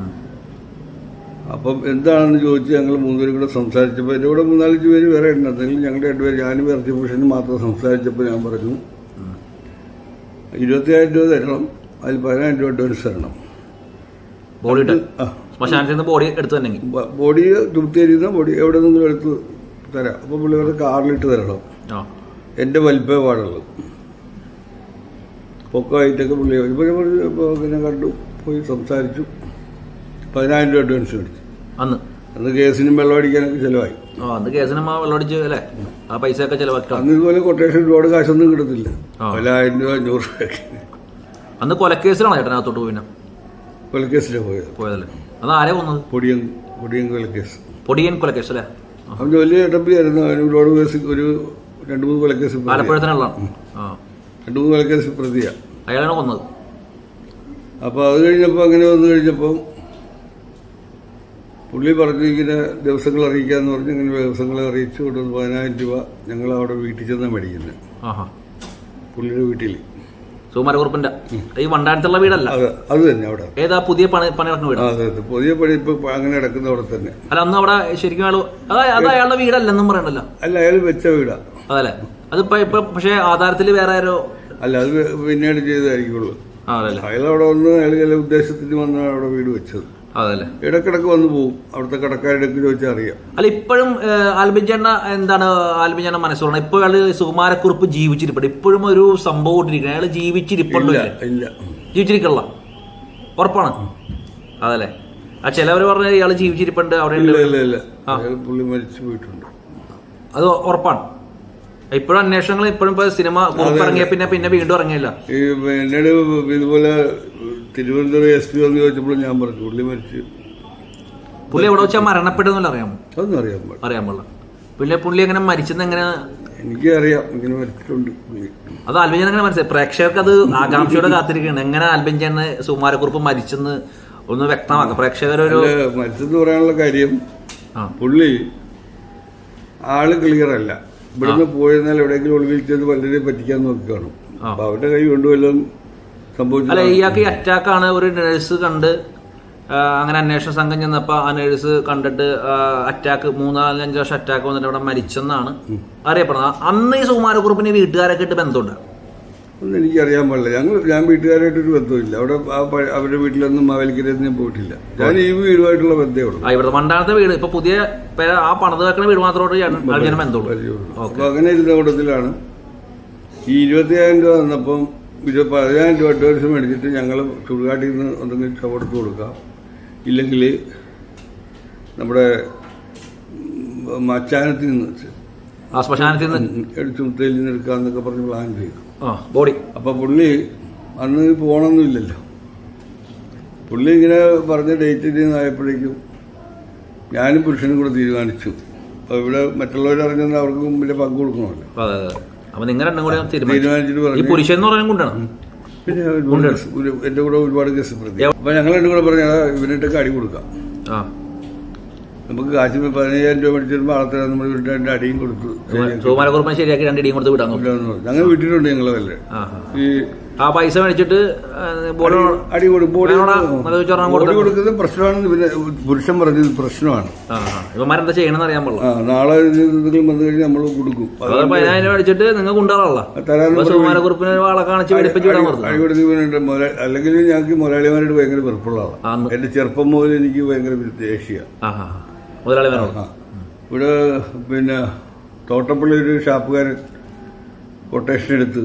Speaker 2: അപ്പം എന്താണെന്ന് ചോദിച്ച് ഞങ്ങൾ മൂന്നുപേരും കൂടെ സംസാരിച്ചപ്പോൾ എൻ്റെ കൂടെ മൂന്നാലഞ്ച് പേര് വേറെ ഉണ്ട്. എന്തെങ്കിലും ഞങ്ങളുടെ രണ്ടുപേര് ഞാനും ഇറച്ചി പുരുഷനും മാത്രം സംസാരിച്ചപ്പോൾ ഞാൻ പറഞ്ഞു ഇരുപത്തിയായിരം രൂപ തരണം, അതിൽ പതിനായിരം രൂപ അഡ്വാൻസ് തരണം.
Speaker 1: ബോഡി
Speaker 2: ആ
Speaker 1: ശ്മശാനത്തിൽ നിന്ന് ബോഡി എടുത്തു തന്നെ
Speaker 2: ബോഡി തുരുത്തിരിക്കുന്ന ബോഡി എവിടെ നിന്നും എടുത്ത് തരാം. അപ്പോൾ പുള്ളി പറഞ്ഞ് കാറിലിട്ട് തരണം, എൻ്റെ വലിപ്പേ പാടുള്ളൂ. പൊക്കമായിട്ടൊക്കെ പുള്ളി ഇപ്പോൾ ഞാൻ പറഞ്ഞു. ഇപ്പോൾ അങ്ങനെ കണ്ടു, പോയി സംസാരിച്ചു. പതിനായിരം രൂപ അഡ്വാൻസ് മേടിച്ചു. അന്ന് അന്ന് കേസിനും വെള്ളം അടിക്കാനൊക്കെ ചിലവായി.
Speaker 1: അന്ന് കേസിനും വെള്ളം അടിച്ചു അല്ലേ, ആ പൈസ ഒക്കെ ചിലവാക്കി.
Speaker 2: അന്ന് ഇതുപോലെ കൊട്ടേഷൻ ഒരുപാട് കാശൊന്നും കിട്ടത്തില്ല, പതിനായിരം രൂപ അഞ്ഞൂറ് രൂപ.
Speaker 1: അന്ന് കൊലക്കേസിലാണോ ചേട്ടനകത്തോട്ട് പോയി?
Speaker 2: കൊലക്കേസിലാണ് പോയത്.
Speaker 1: പോയതല്ലേ, അത് ആരെ കൊന്നത്?
Speaker 2: പൊടിയൻ പൊടിയൻ കൊലക്കേസ്.
Speaker 1: പൊടിയൻ കൊലക്കേസ് അല്ലേ.
Speaker 2: അവന് വലിയ ഇടപ്പിയായിരുന്നു. അവന് ഒരുപാട് കേസ്, ഒരു രണ്ടു മൂന്ന് കൊലക്കേസ്,
Speaker 1: ആലപ്പുഴത്തിനുള്ള
Speaker 2: രണ്ടു മൂന്ന് കൊലക്കേസ് പ്രതിയാ
Speaker 1: അയാളാണ് കൊന്നത്.
Speaker 2: അപ്പൊ അത് കഴിഞ്ഞപ്പോ അങ്ങനെ വന്നു കഴിഞ്ഞപ്പം പുള്ളി പറഞ്ഞു ഇങ്ങനെ ദിവസങ്ങൾ അറിയിക്കാന്ന് പറഞ്ഞ് ഇങ്ങനെ ദിവസങ്ങളെ അറിയിച്ചു കൊണ്ടുവന്ന് പതിനായിരം രൂപ ഞങ്ങൾ അവിടെ വീട്ടിൽ ചെന്നാ മേടിക്കുന്നത്. പുള്ളിയുടെ വീട്ടിൽ
Speaker 1: സുകുമാരക്കുറുപ്പിന്റെ ഈ വണ്ടാനത്തുള്ള വീടല്ല
Speaker 2: അത് തന്നെ. അവിടെ ഏതാ
Speaker 1: പുതിയ പണി പണി നടക്കുന്ന വീട്?
Speaker 2: അതെ, പുതിയ പണി ഇപ്പൊ അങ്ങനെ നടക്കുന്ന അവിടെ തന്നെ.
Speaker 1: അല്ല, അന്ന് അവിടെ ശരിക്കും അയാൾ അത് അയാളുടെ വീടല്ലെന്നും പറയണ്ടല്ലോ.
Speaker 2: അല്ല, അയാൾ വെച്ച വീടാ.
Speaker 1: അതല്ലേ, അതിപ്പോ ഇപ്പൊ പക്ഷെ ആധാരത്തിൽ വേറെ ആരോ.
Speaker 2: അല്ല, അത് പിന്നീട് ചെയ്തായിരിക്കുള്ളൂ. അയാൾ അവിടെ വന്ന് അയാൾ ചില ഉദ്ദേശത്തിന് വന്നാണ് അവിടെ വീട് വെച്ചത്.
Speaker 1: അതല്ലേ,
Speaker 2: ഇടക്കിടക്ക് വന്ന് പോകും. അവിടുത്തെ കടക്കാരുടെ ചോദിച്ചാൽ അറിയാം.
Speaker 1: അല്ല, ഇപ്പോഴും ആൽബിജണ്ണ എന്താണ് ആൽബിജണ്ണ മനസ്സുള്ള ഇപ്പൊ അയാള് സുകുമാരക്കുറുപ്പ് ജീവിച്ചിരിപ്പുണ്ട്. ഇപ്പോഴും ഒരു സംഭവം ഇട്ടിരിക്കണം. അയാൾ ജീവിച്ചിരിപ്പുണ്ടോ?
Speaker 2: ഇല്ല,
Speaker 1: ജീവിച്ചിരിക്കള്ള ഉറപ്പാണ്. അതല്ലേ, ആ ചിലവര് പറഞ്ഞ ഇയാള് ജീവിച്ചിരിപ്പുണ്ട് അവിടെ.
Speaker 2: പുള്ളി മരിച്ചു പോയിട്ടുണ്ട്,
Speaker 1: അത് ഉറപ്പാണ്. ഇപ്പോഴും അന്വേഷണങ്ങൾ ഇപ്പോഴും ഇപ്പൊ സിനിമ ഇറങ്ങിയ പിന്നെ പിന്നെ വീണ്ടും ഇറങ്ങിയില്ല.
Speaker 2: എന്നോട് ഇതുപോലെ തിരുവനന്തപുരം എസ് പി വന്ന് ചോദിച്ചപ്പോൾ ഞാൻ പറഞ്ഞു പുള്ളി മരിച്ചു.
Speaker 1: പുള്ളി എവിടെ വെച്ചാൽ മരണപ്പെട്ടെന്നല്ല അറിയാമോ?
Speaker 2: അതൊന്നും അറിയാൻ
Speaker 1: അറിയാൻ പാടില്ല. പുള്ളി പുള്ളി എങ്ങനെ മരിച്ചെന്ന് എങ്ങനെ?
Speaker 2: എനിക്ക് അറിയാം, ഇങ്ങനെ മരിച്ചിട്ടുണ്ട് പുള്ളി.
Speaker 1: അത് ആൽബിജൻ എങ്ങനെ മനസ്സിലായി? പ്രേക്ഷകർക്ക് അത് ആകാംക്ഷയോടെ കാത്തിരിക്കുകയാണ്. എങ്ങനെ ആൽബിജൻ സുകുമാരക്കുറുപ്പ് മരിച്ചെന്ന് ഒന്ന് വ്യക്തമാക്കാം പ്രേക്ഷകരൊരു.
Speaker 2: മരിച്ചെന്ന് പറയാനുള്ള കാര്യം, പുള്ളി ആള് ക്ലിയർ അല്ല. ഇവിടുന്ന് പോയിരുന്നാൽ എവിടെയെങ്കിലും ഒളിവിൽ ചെന്ന് പലരെ പറ്റിക്കാൻ നോക്കുകയാണ്. അപ്പൊ അവരുടെ കൈ കൊണ്ടുവല്ലതും സംഭവിച്ചു.
Speaker 1: അല്ല, ഇയാൾക്ക് ഈ അറ്റാക്കാണ് ഒരു നഴ്സ് കണ്ട് അങ്ങനെ അന്വേഷണ സംഘം ചെന്നപ്പോ ആ നഴ്സ് കണ്ടിട്ട് അറ്റാക്ക് മൂന്നാലഞ്ച് വർഷം അറ്റാക്ക് വന്നിട്ട് അവിടെ മരിച്ചെന്നാണ് അറിയപ്പെടുന്നത്. അന്ന് ഈ സുകുമാരക്കുറുപ്പിന് വീട്ടുകാരൊക്കെ ഇട്ട് ബന്ധമുണ്ട്?
Speaker 2: ഒന്നും എനിക്കറിയാൻ പാടില്ല. ഞങ്ങൾ ഞാൻ വീട്ടുകാരായിട്ടൊരു ബന്ധമില്ല. അവിടെ അവരുടെ വീട്ടിലൊന്നും മാവേലിക്കരയിൽ ഞാൻ പോയിട്ടില്ല. ഞാൻ ഈ വീടുമായിട്ടുള്ള ബന്ധമേ ഉള്ളൂ.
Speaker 1: ഇവിടെ മണ്ടാനത്തെ വീട് ഇപ്പൊ പുതിയ ആ പണിത് വെക്കുന്ന വീട് മാത്രമായിട്ട് ബന്ധമുള്ളൂ.
Speaker 2: അപ്പൊ അങ്ങനെ ഇരുന്ന കൂട്ടത്തിലാണ് ഈ ഇരുപത്തിയായിരം രൂപ വന്നപ്പം ഇരുപത് പതിനായിരം രൂപ അഡ്വാൻസ് മേടിച്ചിട്ട് ഞങ്ങൾ ചുടുകാട്ടിൽ നിന്ന് എന്തെങ്കിലും ചവിടുത്ത് കൊടുക്കാം, ഇല്ലെങ്കിൽ നമ്മുടെ മച്ചാനത്തിൽ നിന്ന്
Speaker 1: ശ്മശാനത്തിൽ നിന്ന്
Speaker 2: എടുത്തുമുത്തയിൽ നിന്ന് എടുക്കാന്നൊക്കെ പറഞ്ഞ് പ്ലാൻ ചെയ്തു
Speaker 1: ബോഡി.
Speaker 2: അപ്പൊ പുള്ളി അന്ന് പോകണമെന്നില്ലല്ലോ. പുള്ളി ഇങ്ങനെ പറഞ്ഞ ഡേറ്റിൽ ആയപ്പോഴേക്കും ഞാനും പുരുഷനും കൂടെ തീരുമാനിച്ചു. അപ്പൊ ഇവിടെ മറ്റുള്ളവരറിഞ്ഞെന്ന് അവർക്ക് മുമ്പിൽ പങ്കു കൊടുക്കണമല്ലോ.
Speaker 1: അപ്പൊ നിങ്ങൾ രണ്ടും കൂടെ തീരുമാനിച്ചിട്ട് പറഞ്ഞു പുരുഷൻ എന്ന് പറയാൻ കൊണ്ടാണ്.
Speaker 2: പിന്നെ എന്റെ കൂടെ ഒരുപാട് കേസ് പ്രതി. അപ്പൊ ഞങ്ങൾ രണ്ടും കൂടെ പറഞ്ഞ ഇവനിട്ടൊക്കെ അടി കൊടുക്കാം, നമുക്ക് കാശ് പതിനയ്യായിരം രൂപ മേടിച്ചിരുമ്പോ ആളത്തെ നമ്മൾ വീട്ടിൽ അടിയും കൊടുത്തു.
Speaker 1: സുകുമാരക്കുറുപ്പിനെ ശരിയാക്കി രണ്ട് അടിയും കൊടുത്ത് വിടാൻ
Speaker 2: ഞങ്ങൾ വീട്ടിലുണ്ട്. ഞങ്ങളെ വല്ലേ ഈ
Speaker 1: ആ പൈസ മേടിച്ചിട്ട്
Speaker 2: അടി കൊടുക്കും. ബോഡി കൊടുക്കുന്നത് പ്രശ്നമാണ്. പിന്നെ പുരുഷൻ പറഞ്ഞത് പ്രശ്നമാണ്.
Speaker 1: ഇവന്മാരെന്താ ചെയ്യണമെന്ന് അറിയാൻ പാടില്ല.
Speaker 2: നാളെ എന്തെങ്കിലും വന്നു കഴിഞ്ഞാൽ നമ്മൾ കൊടുക്കും.
Speaker 1: പതിനായിരം മേടിച്ചിട്ട് നിങ്ങൾ കൊണ്ടുവരാനുള്ള സുകുമാരക്കുറുപ്പിനെ ആളെ കാണിച്ച് മേടിപ്പിച്ച് വിടാൻ പറഞ്ഞു.
Speaker 2: അടി കൊടുത്ത് അല്ലെങ്കിൽ ഞങ്ങൾക്ക് മുതലാളിമാരോട് ഭയങ്കര വെറുപ്പുള്ള ആളാണ്. എന്റെ ചെറുപ്പം മുതൽ എനിക്ക് ഭയങ്കര ദേഷ്യ
Speaker 1: മുതലാളിമാരോട്.
Speaker 2: ഇവിടെ പിന്നെ തോട്ടപ്പള്ളി ഒരു ഷാപ്പുകാരൻ കൊട്ടേഷൻ എടുത്ത്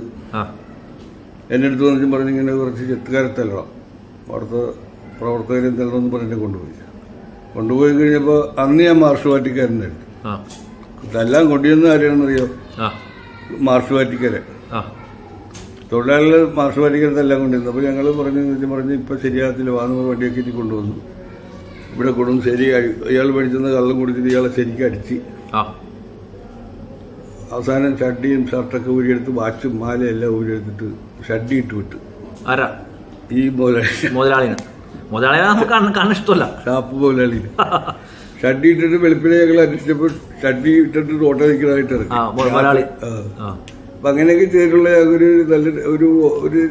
Speaker 2: എന്റെ അടുത്ത് വന്നിട്ട് പറഞ്ഞ് ഇങ്ങനെ കുറച്ച് ചെത്തുകാരെ തല്ലണം, അവിടുത്തെ പ്രവർത്തകരെ തല്ലണമെന്ന് പറഞ്ഞ് കൊണ്ടുപോയി. കൊണ്ടുപോയി കഴിഞ്ഞപ്പോൾ അന്ന് ഞാൻ മാർഷുവാറ്റിക്കാരനായിരുന്നു. ഇതെല്ലാം കൊണ്ടുവന്ന ആരെയാണെന്നറിയോ? മാർഷുവാറ്റിക്കാരെ തൊഴിലാളികൾ മാർഷുവാറ്റിക്കാരത്തെല്ലാം കൊണ്ടുവന്നു. അപ്പോൾ ഞങ്ങൾ പറഞ്ഞു പറഞ്ഞ് ഇപ്പം ശരിയാകത്തില്ല, വാന്ന് വണ്ടിയൊക്കെ ഇനി കൊണ്ടുവന്നു ഇവിടെ കൊടുക്കും. ശരി, ഇയാൾ മേടിച്ചെന്ന് കള്ളം കുടിച്ചിട്ട് ഇയാളെ ശരിക്കും അടിച്ച് അവസാനം ഷഡ്ഡിയും ഷർട്ടൊക്കെ ഊരിയെടുത്ത് വാച്ചും മാലയും എല്ലാം ഊരിയെടുത്തിട്ട് ഷഡ്ഡി ഇട്ട് വിട്ടു.
Speaker 1: ആരാ?
Speaker 2: ഈ മുതലാളി.
Speaker 1: മുതലാളിനെ മുതലാളിനെ കണ്ണിഷ്ടമല്ല.
Speaker 2: ഷാപ്പ് മുതലാളി ഷഡ്ഡി ഇട്ടിട്ട് വെളുപ്പിനെ ഞങ്ങൾ അന്വേഷിച്ചപ്പോൾ ഷഡ്ഡി ഇട്ടിട്ട് ഓട്ടോ നിൽക്കുന്നതായിട്ട് ഇറങ്ങി. അപ്പൊ അങ്ങനെയൊക്കെ ചെയ്തിട്ടുള്ള ഒരു നല്ല ഒരു ഒരു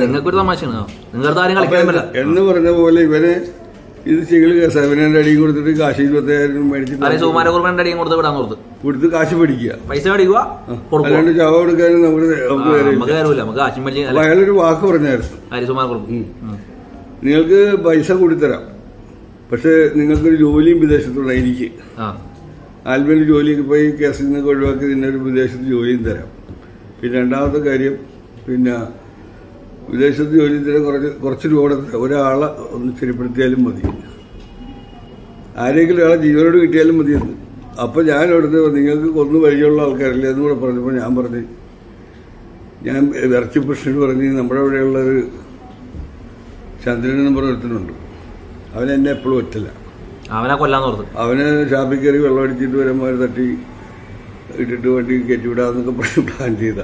Speaker 2: എന്ന് പറഞ്ഞ പോലെ ഇവരെ ഇത് ചികിൾ കേസ് അവനെ അടിയും കൊടുത്തിട്ട് കാശ് ഇരുപത്തിയായിരം മേടിച്ചിട്ട് കൊടുത്ത് കാശ് മേടിക്കുക,
Speaker 1: പൈസ മേടിക്കുക.
Speaker 2: അല്ലാണ്ട് ചവ കൊടുക്കാനും നമുക്ക് അയാളൊരു വാക്ക് പറഞ്ഞായിരുന്നു, നിങ്ങൾക്ക് പൈസ കൂടിത്തരാം, പക്ഷെ നിങ്ങൾക്കൊരു ജോലിയും വിദേശത്തുള്ള എനിക്ക് ആൽബിന് ജോലിക്ക് പോയി കേസിൽ നിന്നൊക്കെ ഒഴിവാക്കി നിന്നൊരു വിദേശത്ത് ജോലിയും തരാം. പിന്നെ രണ്ടാമത്തെ കാര്യം, പിന്നെ വിദേശത്ത് ജോലി തരാൻ കുറച്ച് കുറച്ച് രൂപ ഒരാളെ ഒന്ന് ശരിപ്പെടുത്തിയാലും മതി, ആരെങ്കിലും ഒരാളെ ജീവനോട് കിട്ടിയാലും മതിയെന്ന്. അപ്പം ഞാൻ അവിടുന്ന് നിങ്ങൾക്ക് കൊന്നു പരിചയമുള്ള ആൾക്കാരില്ല എന്ന് കൂടെ പറഞ്ഞപ്പോൾ ഞാൻ പറഞ്ഞു, ഞാൻ ഇറച്ചി പ്രശ്നം പറഞ്ഞ് നമ്മുടെ അവിടെയുള്ളൊരു ചന്ദ്രൻ എന്ന് പറഞ്ഞ ഒരുത്തനുണ്ട്, അവനെന്നെ എപ്പോഴും ഒറ്റല്ല,
Speaker 1: അവനെ കൊല്ലാന്ന് പറഞ്ഞു.
Speaker 2: അവന് ഷാപ്പിൽ കയറി വെള്ളം അടിച്ചിട്ട് വരുമ്പോൾ തട്ടി ഇട്ടിട്ട് വണ്ടി കയറ്റിവിടാന്നൊക്കെ പറഞ്ഞ് പ്ലാൻ ചെയ്ത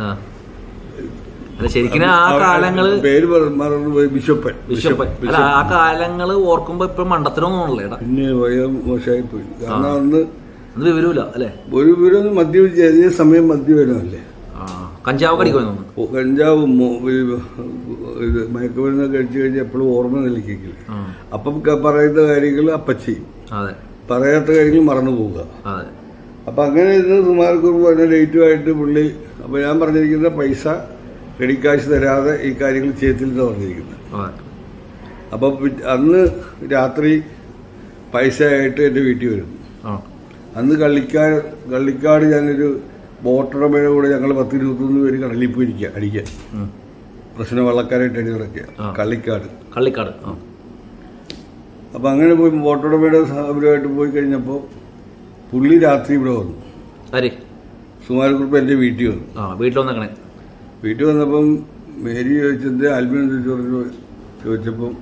Speaker 1: ശരിക്കും ആ കാലങ്ങള്
Speaker 2: പേര് മറന്നുപോയി, ബിഷപ്പൻ.
Speaker 1: ബിഷപ്പൻ ആ കാലങ്ങള് ഓർക്കുമ്പോ ഇപ്പൊ മണ്ടത്തിനൊന്നുമില്ല,
Speaker 2: പിന്നെ ഭയം മോശമായി പോയി. കാരണം അന്ന്
Speaker 1: വിവരമില്ല അല്ലെ,
Speaker 2: ഒരു വിവരം മദ്യപിച്ച് അതേ സമയം മദ്യപനമല്ലേ,
Speaker 1: കഞ്ചാവ് കടിക്കോ,
Speaker 2: കഞ്ചാവും ഇത് മയക്കുമരുന്ന് കഴിച്ചു കഴിഞ്ഞാൽ എപ്പോഴും ഓർമ്മ നിലയ്ക്കില്ല. അപ്പം പറയുന്ന കാര്യങ്ങൾ അപ്പച്ചി പറയാത്ത കാര്യങ്ങൾ മറന്നു പോവുക. അപ്പൊ അങ്ങനെ ഇരുന്ന് സുമാരക്കുറിപ്പ് പറഞ്ഞ ഡേറ്റുമായിട്ട് പുള്ളി, അപ്പൊ ഞാൻ പറഞ്ഞിരിക്കുന്ന പൈസ റെഡി കാശ് തരാതെ ഈ കാര്യങ്ങൾ ചെയ്യത്തില്ലെന്ന് പറഞ്ഞിരിക്കുന്നത്. അപ്പൊ അന്ന് രാത്രി പൈസ ആയിട്ട് എന്റെ വീട്ടിൽ വരുന്നു. അന്ന് കള്ളിക്കാട് കള്ളിക്കാട് ഞാനൊരു ബോട്ടുടമയുടെ കൂടെ ഞങ്ങൾ പത്ത് ഇരുപത്തൊന്ന് പേര് കടലിൽ പോയിരിക്കുക അടിക്കാൻ, പ്രശ്നം വള്ളക്കാരായിട്ട് അടി കിടക്കുക കള്ളിക്കാട്
Speaker 1: കള്ളിക്കാട്
Speaker 2: അപ്പൊ അങ്ങനെ പോയി ബോട്ടുടമയുടെ അവരുമായിട്ട് പോയി കഴിഞ്ഞപ്പോ പുള്ളി രാത്രി ഇവിടെ വന്നു. സുമാരക്കുറിപ്പ് എന്റെ വീട്ടിൽ വന്നു.
Speaker 1: വീട്ടിൽ വന്നേ
Speaker 2: വീട്ടിൽ വന്നപ്പം മേരി ചോദിച്ചത് ആൽബിൻ ചോദിച്ചു ചോദിച്ചപ്പം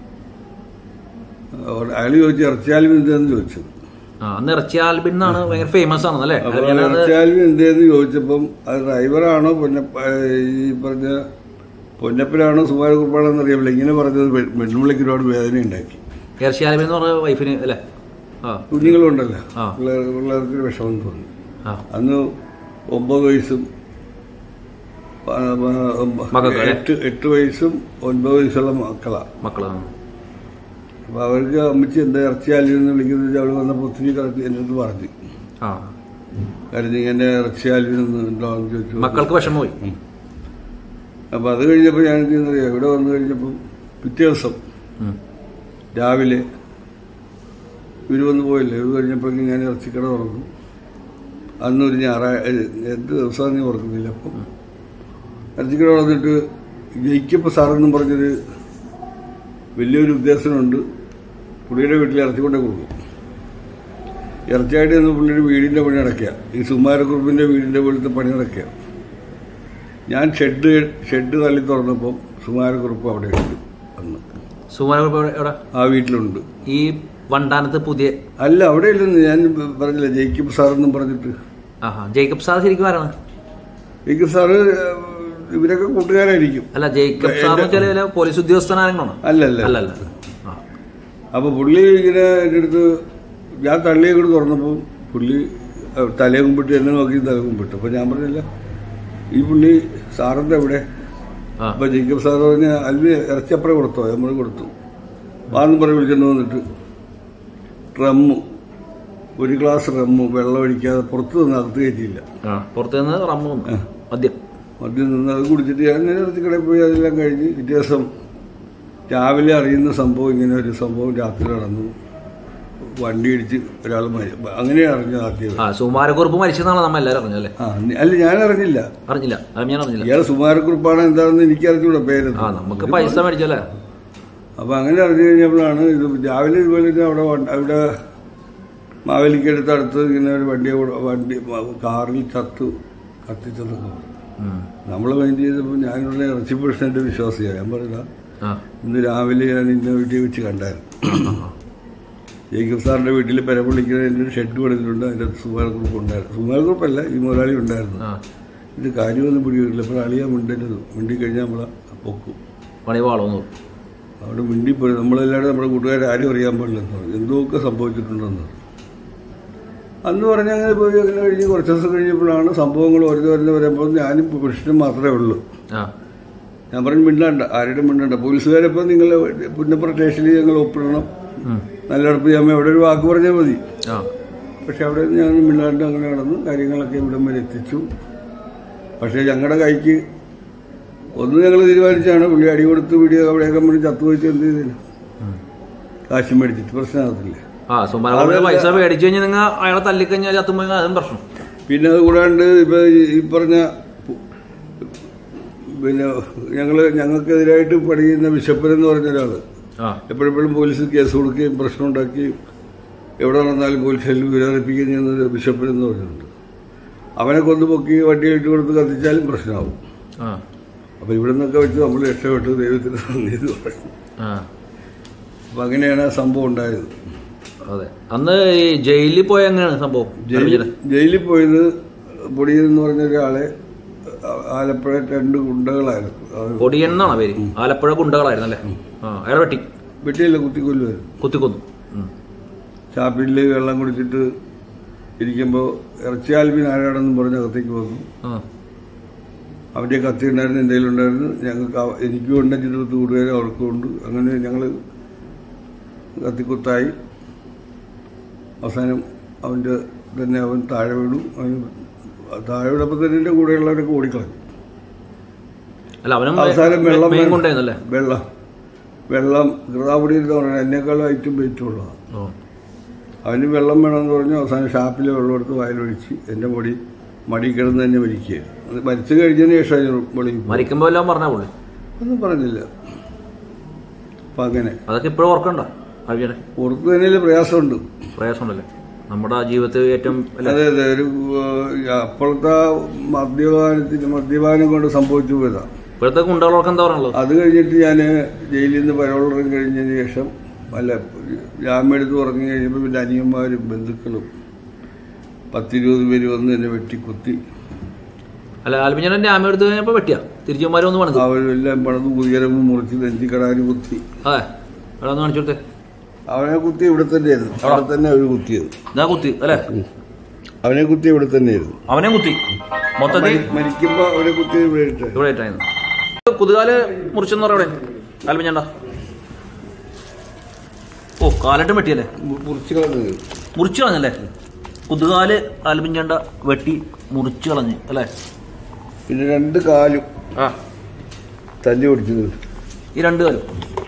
Speaker 2: അയാൾ ചോദിച്ചു ഇറച്ചി ആൽബിൻ എന്താന്ന് ചോദിച്ചത്.
Speaker 1: ഇറച്ചിയാൽബിൻ ഫേമസ് ആണല്ലേ.
Speaker 2: ഇറച്ചിയാൽബിൻ എന്തേന്ന് ചോദിച്ചപ്പം അത് ഡ്രൈവറാണോ പൊന്നപ്പ ഈ പറഞ്ഞ പൊന്നപ്പനാണോ സുമാരക്കുറിപ്പാണോ എന്ന് അറിയാമില്ല. ഇങ്ങനെ പറഞ്ഞത് പെണ്ണുമ്പിളിക്ക് ഒരുപാട് വേദന ഉണ്ടാക്കി.
Speaker 1: ഇറച്ചിയാൽബിൻ എന്ന് പറഞ്ഞ വൈഫിന് അല്ലേ,
Speaker 2: കുഞ്ഞുങ്ങളുണ്ടല്ലോ, പിള്ളേർ പിള്ളേർക്ക് വിഷമം തോന്നി. അന്ന് ഒമ്പത് വയസ്സും എട്ട് എട്ട് വയസ്സും ഒൻപത് വയസ്സുള്ള മക്കളാ മക്കളാണ്. അപ്പൊ അവർക്ക് അമ്മച്ചി എന്താ ഇറച്ചിയാലിന്ന് വിളിക്കുന്നത് അവള് വന്നപ്പോ ഒത്തിരി കറക്റ്റ് എന്റെ അടുത്ത് പറഞ്ഞു, കാര്യം ഇങ്ങനെ ഇറച്ചിയാലിന്ന് ഉണ്ടോന്ന് ചോദിച്ചു.
Speaker 1: മക്കൾക്ക് വിഷമമായി.
Speaker 2: അപ്പൊ അത് കഴിഞ്ഞപ്പോ ഞാൻ എന്ത് ചെയ്യുന്നറിയാം, ഇവിടെ വന്നു കഴിഞ്ഞപ്പോ പിറ്റേ ദിവസം രാവിലെ ഇവര് വന്ന് പോയില്ലേ, ഇത് കഴിഞ്ഞപ്പോഴേക്കും ഞാൻ ഇറച്ചിക്കട തുറന്നു. അന്നൊരു ഞായറാഴ്ച എന്ത് ദിവസമാണ് നീ ഓർക്കുന്നില്ല. അപ്പം ഇറച്ചിക്കട തുറന്നിട്ട് ജയിക്കപ്പ സാറെന്നും പറഞ്ഞൊരു വലിയൊരു ഉദ്ദേശമുണ്ട്, പുള്ളിയുടെ വീട്ടിൽ ഇറച്ചി കൊണ്ടേ കൊടുക്കും. ഇറച്ചിയായിട്ട് നിന്ന് പുള്ളിയുടെ വീടിന്റെ പണി നടക്കുക, ഈ സുമാരക്കുറിപ്പിന്റെ വീടിന്റെ പോലത്തെ പണി നടക്കുക. ഞാൻ ഷെഡ് ഷെഡ് തള്ളി തുറന്നപ്പം സുമാരക്കുറിപ്പ് അവിടെ ഉണ്ട്. അന്ന്
Speaker 1: സുമാരക്കുറിപ്പ്
Speaker 2: ആ വീട്ടിലുണ്ട്.
Speaker 1: ഈ വണ്ടാനത്ത് പുതിയ
Speaker 2: അല്ല അവിടെ ഇല്ലെന്ന് ഞാൻ പറഞ്ഞില്ല, ജേക്കബ് സാറെന്നും പറഞ്ഞിട്ട്.
Speaker 1: ജേക്കബ് സാർ ശരിക്കും ആരാണ്?
Speaker 2: ജേക്കബ് സാറ് ഇവരൊക്കെ കൂട്ടുകാരായിരിക്കും.
Speaker 1: അല്ല, ജേക്കബ് സാർ പോലീസ് ഉദ്യോഗസ്ഥനാണെന്നാണ്.
Speaker 2: അല്ലല്ല അല്ലല്ല. അപ്പൊ പുള്ളി ഇങ്ങനെ എൻ്റെ അടുത്ത് ഞാൻ തള്ളിയെ കൂടെ തുറന്നപ്പോൾ പുള്ളി തലയെ കുമ്പിട്ട് എന്നെ നോക്കി തല കുമ്പിട്ടു. അപ്പൊ ഞാൻ പറഞ്ഞില്ല ഈ പുള്ളി സാറിന്റെ എവിടെ? അപ്പൊ ജേക്കബ് സാർ പറഞ്ഞ അല്ലെ ഇറച്ചിയപ്പുറം കൊടുത്തോ? നമ്മൾ കൊടുത്തു. വാന്നും പറഞ്ഞ് വിളിച്ചോണ്ട് വന്നിട്ട് റമ്മു ഒരു ഗ്ലാസ് റമ്മു വെള്ളം ഒഴിക്കാതെ പുറത്ത് നിന്ന് അകത്ത് കയറ്റിയില്ല.
Speaker 1: പുറത്തുനിന്ന് റമ്മു മദ്യം
Speaker 2: മദ്യം നിന്ന് അത് കുടിച്ചിട്ട് ഞാൻ ഇങ്ങനെ ഇറച്ചിക്കടയിൽ പോയി അതെല്ലാം കഴിഞ്ഞ് പിറ്റേ ദിവസം രാവിലെ അറിയുന്ന സംഭവം ഇങ്ങനെ ഒരു സംഭവം രാത്രി നടന്നു, വണ്ടി ഇടിച്ച് ഒരാൾ അങ്ങനെ അറിഞ്ഞത് ആദ്യം.
Speaker 1: സുമാരക്കുറിപ്പ് മരിച്ചെന്നാണ് നമ്മൾ എല്ലാവരും അറിഞ്ഞല്ലേ?
Speaker 2: അല്ല ഞാൻ അറിഞ്ഞില്ല
Speaker 1: അറിഞ്ഞില്ല ഞാൻ അറിഞ്ഞില്ല
Speaker 2: ഇയാൾ സുമാരക്കുറിപ്പാണ് എന്താണെന്ന് എനിക്ക് അറിഞ്ഞൂടെ പേര്.
Speaker 1: നമുക്ക് പൈസ മേടിച്ചല്ലേ.
Speaker 2: അപ്പൊ അങ്ങനെ അറിഞ്ഞു കഴിഞ്ഞപ്പോഴാണ് ഇത് രാവിലെ ഇതുപോലെ അവിടെ അവിടെ മാവേലിക്കടുത്ത് അടുത്ത് ഇങ്ങനെ ഒരു വണ്ടി വണ്ടി കാറിൽ ചത്തു കത്തിച്ചതൊക്കെ നമ്മൾ മൈൻഡ് ചെയ്തപ്പോൾ ഞാനുള്ള ഇറച്ചി പ്രശ്നത്തിന്റെ വിശ്വാസിയാണ്. ഞാൻ പറഞ്ഞ ഇന്ന് രാവിലെ ഞാൻ ഇന്ന വീട്ടിൽ വെച്ച് കണ്ടായിരുന്നു. ജേക്കബ് സാറിന്റെ വീട്ടിൽ പെരപ്പള്ളിക്കുന്ന എൻ്റെ ഒരു ഷെഡ് പണിതിട്ടുണ്ട്, അതിൻ്റെ സുമാരക്കുറിപ്പ് ഉണ്ടായിരുന്നു. സുമാരക്കുറിപ്പല്ല, ഈ മുതലാളി ഉണ്ടായിരുന്നു. ഇത് കാര്യമൊന്നും പിടികിട്ടില്ല. അപ്പോൾ അളിയാ മിണ്ടരുത്, മിണ്ടി കഴിഞ്ഞാൽ നമ്മളെ പൊക്കും
Speaker 1: പണി പാളോന്നു.
Speaker 2: അവിടെ മിണ്ടിപ്പോയി നമ്മളെല്ലാവരും നമ്മുടെ കൂട്ടുകാരെ ആരും അറിയാൻ പാടില്ലെന്ന് പറഞ്ഞു. എന്തൊക്കെ സംഭവിച്ചിട്ടുണ്ടെന്ന് അന്ന് പറഞ്ഞ് അങ്ങനെ പോയി. അങ്ങനെ കഴിഞ്ഞ് കുറച്ച് ദിവസം കഴിഞ്ഞപ്പോഴാണ് സംഭവങ്ങൾ ഓരോന്ന് വരുമ്പോൾ ഞാനും പുരുഷനും മാത്രമേ ഉള്ളൂ. ഞാൻ പറഞ്ഞു മിണ്ടാണ്ട, ആരുടെ മിണ്ടണ്ട, പോലീസുകാരപ്പോൾ നിങ്ങൾ പുന്നപ്പുറ സ്റ്റേഷനിൽ ഞങ്ങൾ ഒപ്പിടണം, നല്ലടപ്പ് ചെയ്യാൻ എവിടെ ഒരു വാക്ക് പറഞ്ഞാൽ മതി. പക്ഷെ അവിടെ നിന്ന് ഞാൻ മിണ്ടാണ്ട് അങ്ങനെ നടന്നു കാര്യങ്ങളൊക്കെ ഇവിടം വരെ എത്തിച്ചു. പക്ഷേ ഞങ്ങളുടെ കൈക്ക് ഒന്ന് ഞങ്ങൾ തീരുമാനിച്ചാണ് പുള്ളി അടി കൊടുത്ത് വീഡിയോ അവിടെയൊക്കെ മണി ചത്തു വെച്ച് എന്ത് ചെയ്തില്ല. കാശ് മേടിച്ചിട്ട് പ്രശ്നമാകത്തില്ല.
Speaker 1: ആ സുമാരക്കുറുപ്പിന്റെ പൈസ മേടിച്ചു കഴിഞ്ഞാൽ നിങ്ങൾ അയാളെ തല്ലിക്കഴിഞ്ഞാൽ ചത്തുമ്പോൾ അതും പ്രശ്നം.
Speaker 2: പിന്നെ അത് കൂടാണ്ട് ഇപ്പൊ ഈ പറഞ്ഞ പിന്നെ ഞങ്ങള് ഞങ്ങൾക്കെതിരായിട്ട് പണിയുന്ന ബിഷപ്പൻ എന്ന് പറഞ്ഞ ഒരാള് എപ്പോഴെപ്പോഴും പോലീസിൽ കേസ് കൊടുക്കുകയും പ്രശ്നം ഉണ്ടാക്കുകയും എവിടെ നടന്നാലും പോലീസിൽ വിവരറിയിപ്പിക്കുകയും ചെയ്യുന്ന ബിഷപ്പൻ എന്ന് പറഞ്ഞിട്ടുണ്ട്. അവനെ കൊന്നു പൊക്കി വണ്ടി ഇട്ട് കൊടുത്ത് കത്തിച്ചാലും പ്രശ്നമാവും. അപ്പൊ ഇവിടെ നിന്നൊക്കെ വെച്ച് നമ്മൾ രക്ഷപ്പെട്ട് ദൈവത്തിന് നന്ദി എന്ന് പറഞ്ഞു. അപ്പൊ അങ്ങനെയാണ് ആ സംഭവം ഉണ്ടായത്.
Speaker 1: അതെ, അന്ന് ഈ ജയിലിൽ പോയ എങ്ങനെയാണ് സംഭവം?
Speaker 2: ജയിലിൽ പോയത് പൊടിയൻ എന്ന് പറഞ്ഞ ഒരാളെ ആലപ്പുഴ രണ്ട് ഗുണ്ടകളായിരുന്നു.
Speaker 1: പൊടിയൻ എന്നാണ് പേര്. ആലപ്പുഴ ഗുണ്ടകളായിരുന്നു അല്ലേ? അയാളെ വെട്ടി
Speaker 2: വെട്ടിയല്ല കുത്തിക്കൊല്ലുമായിരുന്നു.
Speaker 1: കുത്തിക്കൊന്നു.
Speaker 2: ചാപ്പില് വെള്ളം കുടിച്ചിട്ട് ഇരിക്കുമ്പോൾ ഇറച്ചി ആൽബിൻ ആരാടെന്നും പറഞ്ഞ് അകത്തേക്ക് വന്നു. അവന്റെ കത്തി ഉണ്ടായിരുന്നു, എൻ്റെ കയ്യിലുണ്ടായിരുന്നു. ഞങ്ങൾക്ക് എനിക്കും ഉണ്ട്, ചിത്രത്ത് കൂടുതലും അവർക്കും ഉണ്ട്. അങ്ങനെ ഞങ്ങൾ കത്തിക്കുത്തായി. അവസാനം അവൻ്റെ തന്നെ അവൻ താഴെ വീണു. അവന് താഴെ വീണപ്പോൾ തന്നെ എൻ്റെ കൂടെയുള്ളവരൊക്കെ ഓടിക്കളഞ്ഞു. അവസാനം വെള്ളം വെള്ളം വെള്ളം കൃതാപൊടി എന്ന് പറഞ്ഞാൽ എന്നെക്കാളും ഐറ്റും വെയിറ്റും ഉള്ളതാണ്. അവന് വെള്ളം വേണമെന്ന് പറഞ്ഞു. അവസാനം ഷാപ്പിൽ വെള്ളം എടുത്ത് വയലൊഴിച്ച് എൻ്റെ പൊടി മടി കിടന്ന് തന്നെ മരിക്കുകയാണ്. അത് മരിച്ചു കഴിഞ്ഞതിന് ശേഷം
Speaker 1: മരിക്കുമ്പോൾ എല്ലാം പറഞ്ഞ പോലെ
Speaker 2: ഒന്നും പറഞ്ഞില്ല. അപ്പൊ അങ്ങനെ
Speaker 1: അതൊക്കെ ഇപ്പോഴും ഓർക്കണ്ട.
Speaker 2: ഓർത്തു തന്നെ പ്രയാസമുണ്ട്.
Speaker 1: പ്രയാസമുണ്ടല്ലേ നമ്മുടെ ജീവിതത്തിൽ ഏറ്റവും.
Speaker 2: അതെ അതെ, ഒരു അപ്പോഴത്തെ മദ്യപാനത്തിന് മദ്യപാനം കൊണ്ട് സംഭവിച്ചു പോയതാ.
Speaker 1: ഇപ്പോഴത്തെ ഗുണ്ടകളൊക്കെ എന്താ പറയുള്ളത്?
Speaker 2: അത് കഴിഞ്ഞിട്ട് ഞാൻ ജയിലിൽ നിന്ന് പരോളറും കഴിഞ്ഞതിന് ശേഷം അല്ല ജാമ്യം എടുത്ത് പറഞ്ഞു കഴിഞ്ഞപ്പോൾ പിന്നെ അനിയന്മാരും ബന്ധുക്കളും പത്തിരുപത് പേര് വന്ന് എന്നെ വെട്ടിക്കുത്തി.
Speaker 1: അല്ല ആൽബിൻ ജാമ്യം എടുത്ത് കഴിഞ്ഞപ്പോൾ വെട്ടിയാ തിരിച്ചുമാരും ഒന്ന് പണിത്
Speaker 2: അവരെല്ലാം പണിത് കുതിരമ്പ് മുറിച്ച് നെഞ്ചിക്കടാരി കുത്തി.
Speaker 1: അതെ, അവിടെ ഒന്ന് കാണിച്ചു കൊടുത്തേ.
Speaker 2: അവനെ കുത്തി ഇവിടെ തന്നെയായിരുന്നു. അവിടെ തന്നെ അവര് കുത്തിയത്.
Speaker 1: ഇതാ കുത്തി അല്ലേ?
Speaker 2: അവനെ കുത്തി ഇവിടെ തന്നെയായിരുന്നു.
Speaker 1: അവനെ കുത്തി മൊത്തത്തിൽ
Speaker 2: മരിക്കുമ്പോ അവനെ കുത്തി ഇവിടെ
Speaker 1: ഇവിടെ ഇട്ടായിരുന്നു. കുതുകാല് മുറിച്ചെന്ന് പറയാ ആൽബിൻ ചേട്ടാ. ഓ കാലട്ടും വെട്ടിയല്ലേ?
Speaker 2: മുറിച്ചു കളഞ്ഞത്.
Speaker 1: മുറിച്ചു കളഞ്ഞല്ലേ? കുതുകാല് ആൽബിൻ ചേട്ട വെട്ടി മുറിച്ചു കളഞ്ഞ് അല്ലേ?
Speaker 2: പിന്നെ രണ്ട് കാലും
Speaker 1: ആ
Speaker 2: തല്ലി ഓടിച്ചത്.
Speaker 1: ഈ രണ്ട് കാലും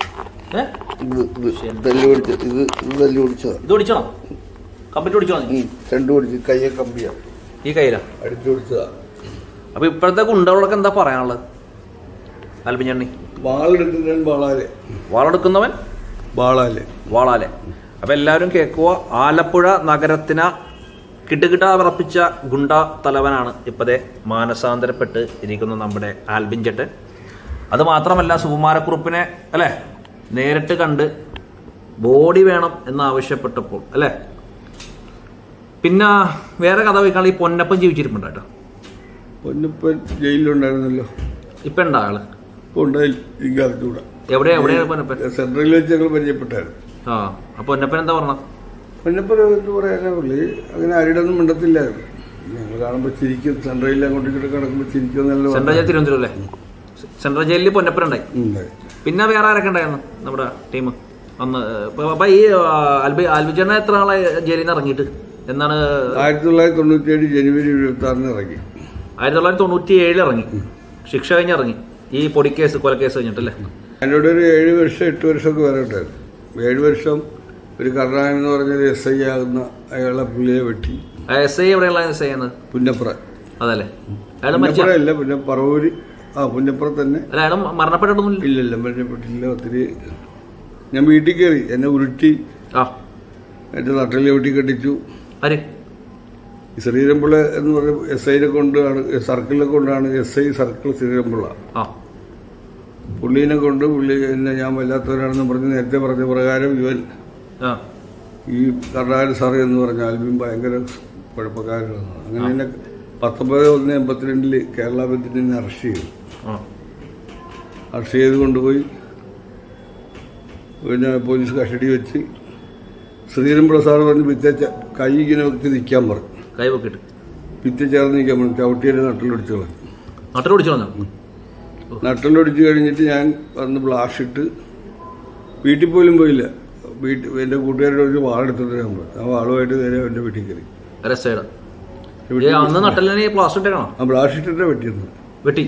Speaker 2: തല്ലി ഓടിച്ചത്. ഇത് ഇത് തല്ലി ഓടിച്ചതാ.
Speaker 1: ഇത് ഓടിച്ചോ? കമ്പിട്ട് ഓടിച്ചോ?
Speaker 2: രണ്ടും ഓടിച്ച് കയ്യെ കമ്പിയാ.
Speaker 1: ഈ കയ്യിലാ
Speaker 2: അടിച്ചോടിച്ചതാ.
Speaker 1: അപ്പൊ ഇപ്പോഴത്തെ ഗുണ്ടകളൊക്കെ എന്താ പറയാനുള്ളത് ആൽബിൻ ചേട്ടനി?
Speaker 2: വാളെടുക്കുന്നവൻ വാളാലെ.
Speaker 1: വാളെടുക്കുന്നവൻ
Speaker 2: വാളാലെ
Speaker 1: വാളാലെ. അപ്പൊ എല്ലാവരും കേൾക്കുക. ആലപ്പുഴ നഗരത്തിന കിട്ടുകിട്ടാ വിറപ്പിച്ച ഗുണ്ട തലവനാണ് ഇപ്പതേ മാനസാന്തരപ്പെട്ട് ഇരിക്കുന്ന നമ്മുടെ ആൽബിൻ ചേട്ടൻ. അത് മാത്രമല്ല സുകുമാരക്കുറുപ്പിനെ അല്ലെ നേരിട്ട് കണ്ട് ബോഡി വേണം എന്നാവശ്യപ്പെട്ടപ്പോൾ അല്ലെ. പിന്നെ വേറെ കഥ വയ്ക്കാണ് ഈ പൊന്നപ്പൻ ജീവിച്ചിരിപ്പുണ്ട് കേട്ടോ.
Speaker 2: പൊന്നപ്പൻ ജയിലിലുണ്ടായിരുന്നല്ലോ.
Speaker 1: ഇപ്പൊ ഉണ്ടാ ആള്? എവിടെയാ എവിടെയാണ് പൊന്നപ്പൻ?
Speaker 2: സെൻട്രലിൽ വെച്ച് ഞങ്ങൾ പരിചയപ്പെട്ടായിരുന്നു.
Speaker 1: ആ അപ്പൊ പൊന്നപ്പൻ എന്താ പറഞ്ഞ?
Speaker 2: പൊന്നപ്പൻ എന്ത് പറയാനാ പുള്ളി അങ്ങനെ ആരുടെ ഒന്നും മിണ്ടത്തില്ലായിരുന്നു. ഞങ്ങൾ കാണുമ്പോ ചിരിക്കും. സെൻട്രലിൽ അങ്ങോട്ട് ഇങ്ങോട്ട് കിടക്കുമ്പോ ചിരിക്കും.
Speaker 1: സെൻട്രൽ ജയിൽ തിരുവനന്തപുരം അല്ലേ? സെൻട്രൽ ജയിലിൽ പൊന്നപ്പൻ ഉണ്ടായി. പിന്നെ വേറെ ആരൊക്കെ ഉണ്ടായിരുന്നു നമ്മുടെ ടീം അന്ന്? അപ്പൊ ഈ ആൽബി ആൽബിജന എത്ര നാളെ ജയിലിൽ നിന്ന് ഇറങ്ങിയിട്ട്? എന്നാണ്?
Speaker 2: ആയിരത്തി തൊള്ളായിരത്തി തൊണ്ണൂറ്റി ഏഴ് ജനുവരി ഇരുപത്തി ആറിന് ഇറങ്ങി.
Speaker 1: ആയിരത്തി തൊള്ളായിരത്തി തൊണ്ണൂറ്റി ഏഴിൽ ഇറങ്ങി. ശിക്ഷ കഴിഞ്ഞ് ഇറങ്ങി. ഈ പൊടിക്കേസ് കൊലക്കേസ് കഴിഞ്ഞിട്ടല്ലേ?
Speaker 2: എന്നോട് ഒരു ഏഴ് വർഷം എട്ട് വർഷമൊക്കെ വരെ ഉണ്ടായിരുന്നു. ഏഴ് വർഷം ഒരു കർണാടകൻ എന്ന് പറഞ്ഞൊരു എസ് ഐ ആകുന്ന അയാളെ പുള്ളിയെ വെട്ടി.
Speaker 1: എസ് ഐ എവിടെയുള്ള എസ് ഐ ആണ്?
Speaker 2: പുന്നപ്ര.
Speaker 1: അതല്ലേ?
Speaker 2: പുന്നപ്ര അല്ല, പിന്നെ പറവൂര്. ആ പുന്നപ്ര തന്നെ.
Speaker 1: അല്ല അയാൾ മരണപ്പെട്ടിട്ടൊന്നുമില്ല?
Speaker 2: ഇല്ലല്ല, മരണപ്പെട്ടില്ല. ഒത്തിരി ഞാൻ വീട്ടിൽ കയറി. എന്നെ ഉരുട്ടി എന്റെ നട്ടിലെ വെട്ടി കെട്ടിച്ചു.
Speaker 1: ആര്?
Speaker 2: ശ്രീരംപിള്ള എന്ന് പറഞ്ഞ എസ് ഐനെ കൊണ്ടാണ്, സർക്കിളിനെ കൊണ്ടാണ്. S I circle Sreerampillai. പുള്ളീനെ കൊണ്ട് പുള്ളി എന്നെ ഞാൻ വല്ലാത്തവരാണെന്ന് പറഞ്ഞ് നേരത്തെ പറഞ്ഞ പ്രകാരം ഇവൻ ഈ കർണാടക സാറ് എന്ന് പറഞ്ഞ ആൽബിൻ ഭയങ്കര കുഴപ്പക്കാരനാണ്. അങ്ങനെ എന്നെ പത്തൊമ്പത് ഒന്ന് എൺപത്തിരണ്ടില് കേരള ബന്ധിനെ അറസ്റ്റ് ചെയ്തു. അറസ്റ്റ് ചെയ്ത് കൊണ്ടുപോയി പിന്നെ പോലീസ് കസ്റ്റഡി വെച്ച് ശ്രീരംപിള്ള സാറ് പറഞ്ഞ് ഭിത്ത കൈ ഇങ്ങനെ വെച്ച് നിൽക്കാൻ പറഞ്ഞു.
Speaker 1: കൈ വെക്കിട്ട്
Speaker 2: ഭിത്ത ചേർന്ന് നിൽക്കാൻ പറഞ്ഞു. ചവിട്ടിയുടെ നട്ടിലൊടിച്ചു കളഞ്ഞു.
Speaker 1: നട്ടിലൊടിച്ചു കളഞ്ഞു?
Speaker 2: നട്ടിലൊടിച്ച് കഴിഞ്ഞിട്ട് ഞാൻ വന്ന് ബ്ലാഷ് ഇട്ട് വീട്ടിൽ പോലും പോയില്ല. വീട്ടിൽ എൻ്റെ കൂട്ടുകാരുടെ ഒരു വാളെടുത്തിട്ട് ഞാൻ പോയി. ആ വാളുമായിട്ട് നേരെ എൻ്റെ വീട്ടിൽ കയറി. ആ ബ്ലാഷ് ഇട്ടിട്ട് വെട്ടിയിരുന്നു.
Speaker 1: വെട്ടി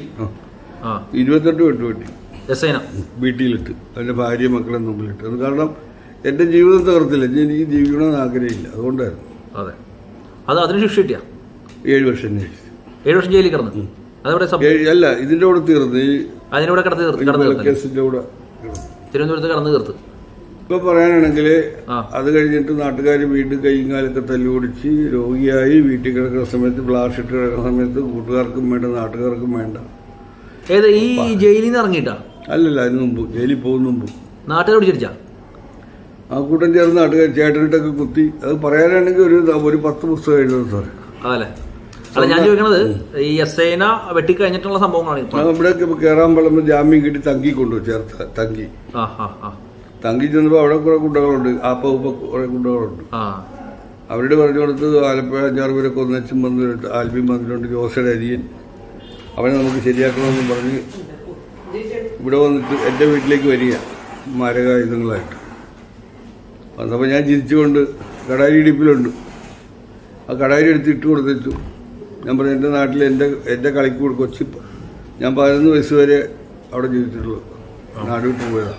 Speaker 2: ഇരുപത്തെട്ട് വെട്ട് വെട്ടി
Speaker 1: വീട്ടിലിട്ട്
Speaker 2: എൻ്റെ ഭാര്യ മക്കളെ മുമ്പിലിട്ട്. അത് കാരണം എന്റെ ജീവിതം തകർത്തില്ല. എനിക്ക് ജീവിക്കണമെന്ന് ആഗ്രഹമില്ല, അതുകൊണ്ടായിരുന്നു.
Speaker 1: അതെ, അത് അതിന് ശിക്ഷ കിട്ടിയ
Speaker 2: ഏഴ് വർഷം
Speaker 1: ഏഴ് വർഷം ജയിലിൽ കിടന്നു. അതെവിടെ?
Speaker 2: അല്ല, ഇതിന്റെ കൂടെ തീർന്നു. ഈ
Speaker 1: അതിനൂടെ കടന്ന്
Speaker 2: കേസിന്റെ കൂടെ
Speaker 1: തിരുവനന്തപുരത്ത് കടന്നു തീർത്ത്.
Speaker 2: ഇപ്പൊ പറയാനാണെങ്കിൽ അത് കഴിഞ്ഞിട്ട് നാട്ടുകാർ വീണ്ടും കൈയും കാലൊക്കെ തല്ലുപിടിച്ച് രോഗിയായി വീട്ടിൽ കിടക്കുന്ന സമയത്ത്, ബ്ലാഷ് ഇട്ട് കിടക്കുന്ന സമയത്ത് കൂട്ടുകാർക്കും വേണ്ട നാട്ടുകാർക്കും വേണ്ട.
Speaker 1: ഏത് ഈ ജയിലിൽ നിന്ന് ഇറങ്ങിയിട്ടാ?
Speaker 2: അല്ലല്ല, അതിന് മുമ്പ് ജയിലിൽ പോകുന്ന മുമ്പ്
Speaker 1: നാട്ടുകാർ പിടിച്ചിരിച്ചാ?
Speaker 2: ആ കൂട്ടം ചേർന്ന് നാട്ടുകാർ ചേട്ടനിട്ടൊക്കെ കുത്തി. അത് പറയാനാണെങ്കിൽ ഒരു ഒരു പത്ത് പുസ്തകം എഴുതുന്നത് സാർ.
Speaker 1: അതല്ലേ? അല്ല, ഞാൻ ചോദിക്കണത് ഈ എസ് ഐന വെട്ടിക്കഴിഞ്ഞിട്ടുള്ള സംഭവങ്ങളാണ്.
Speaker 2: ഇവിടെ കയറാൻ പറയുമ്പോ ജാമ്യം കിട്ടി തങ്കി കൊണ്ടുപോയി ചേർത്ത തങ്കി തങ്കി ചെന്നപ്പോ അവിടെ കുറെ കുണ്ടകളുണ്ട്, ആപ്പ ഉപ്പ കുറെ കുണ്ടകളുണ്ട്. അവരോട് പറഞ്ഞു കൊടുത്ത് ആലപ്പുഴ അഞ്ചാറ് പേരൊക്കെ ഒന്നിച്ചും വന്നിട്ട് ആൽബിയും വന്നിട്ടുണ്ട്, ജോസയുടെ അരിയൻ, അവനെ നമുക്ക് ശരിയാക്കണമെന്ന് പറഞ്ഞ് ഇവിടെ വന്നിട്ട് എൻ്റെ വീട്ടിലേക്ക് വരിക മാരകായുധങ്ങളായിട്ട്. വന്നപ്പോൾ ഞാൻ ചിരിച്ചുകൊണ്ട് കടാരി ഇടിപ്പിലുണ്ട്, ആ കടാരി എടുത്ത് ഇട്ട് കൊടുത്തിട്ടു. ഞാൻ പറഞ്ഞു എൻ്റെ നാട്ടിൽ എൻ്റെ എൻ്റെ കളിക്കൂട് കൊച്ചി, ഞാൻ പതിനൊന്ന് വയസ്സ് വരെ അവിടെ ജീവിച്ചിട്ടുള്ളൂ, നാട് വിട്ട് പോയതാണ്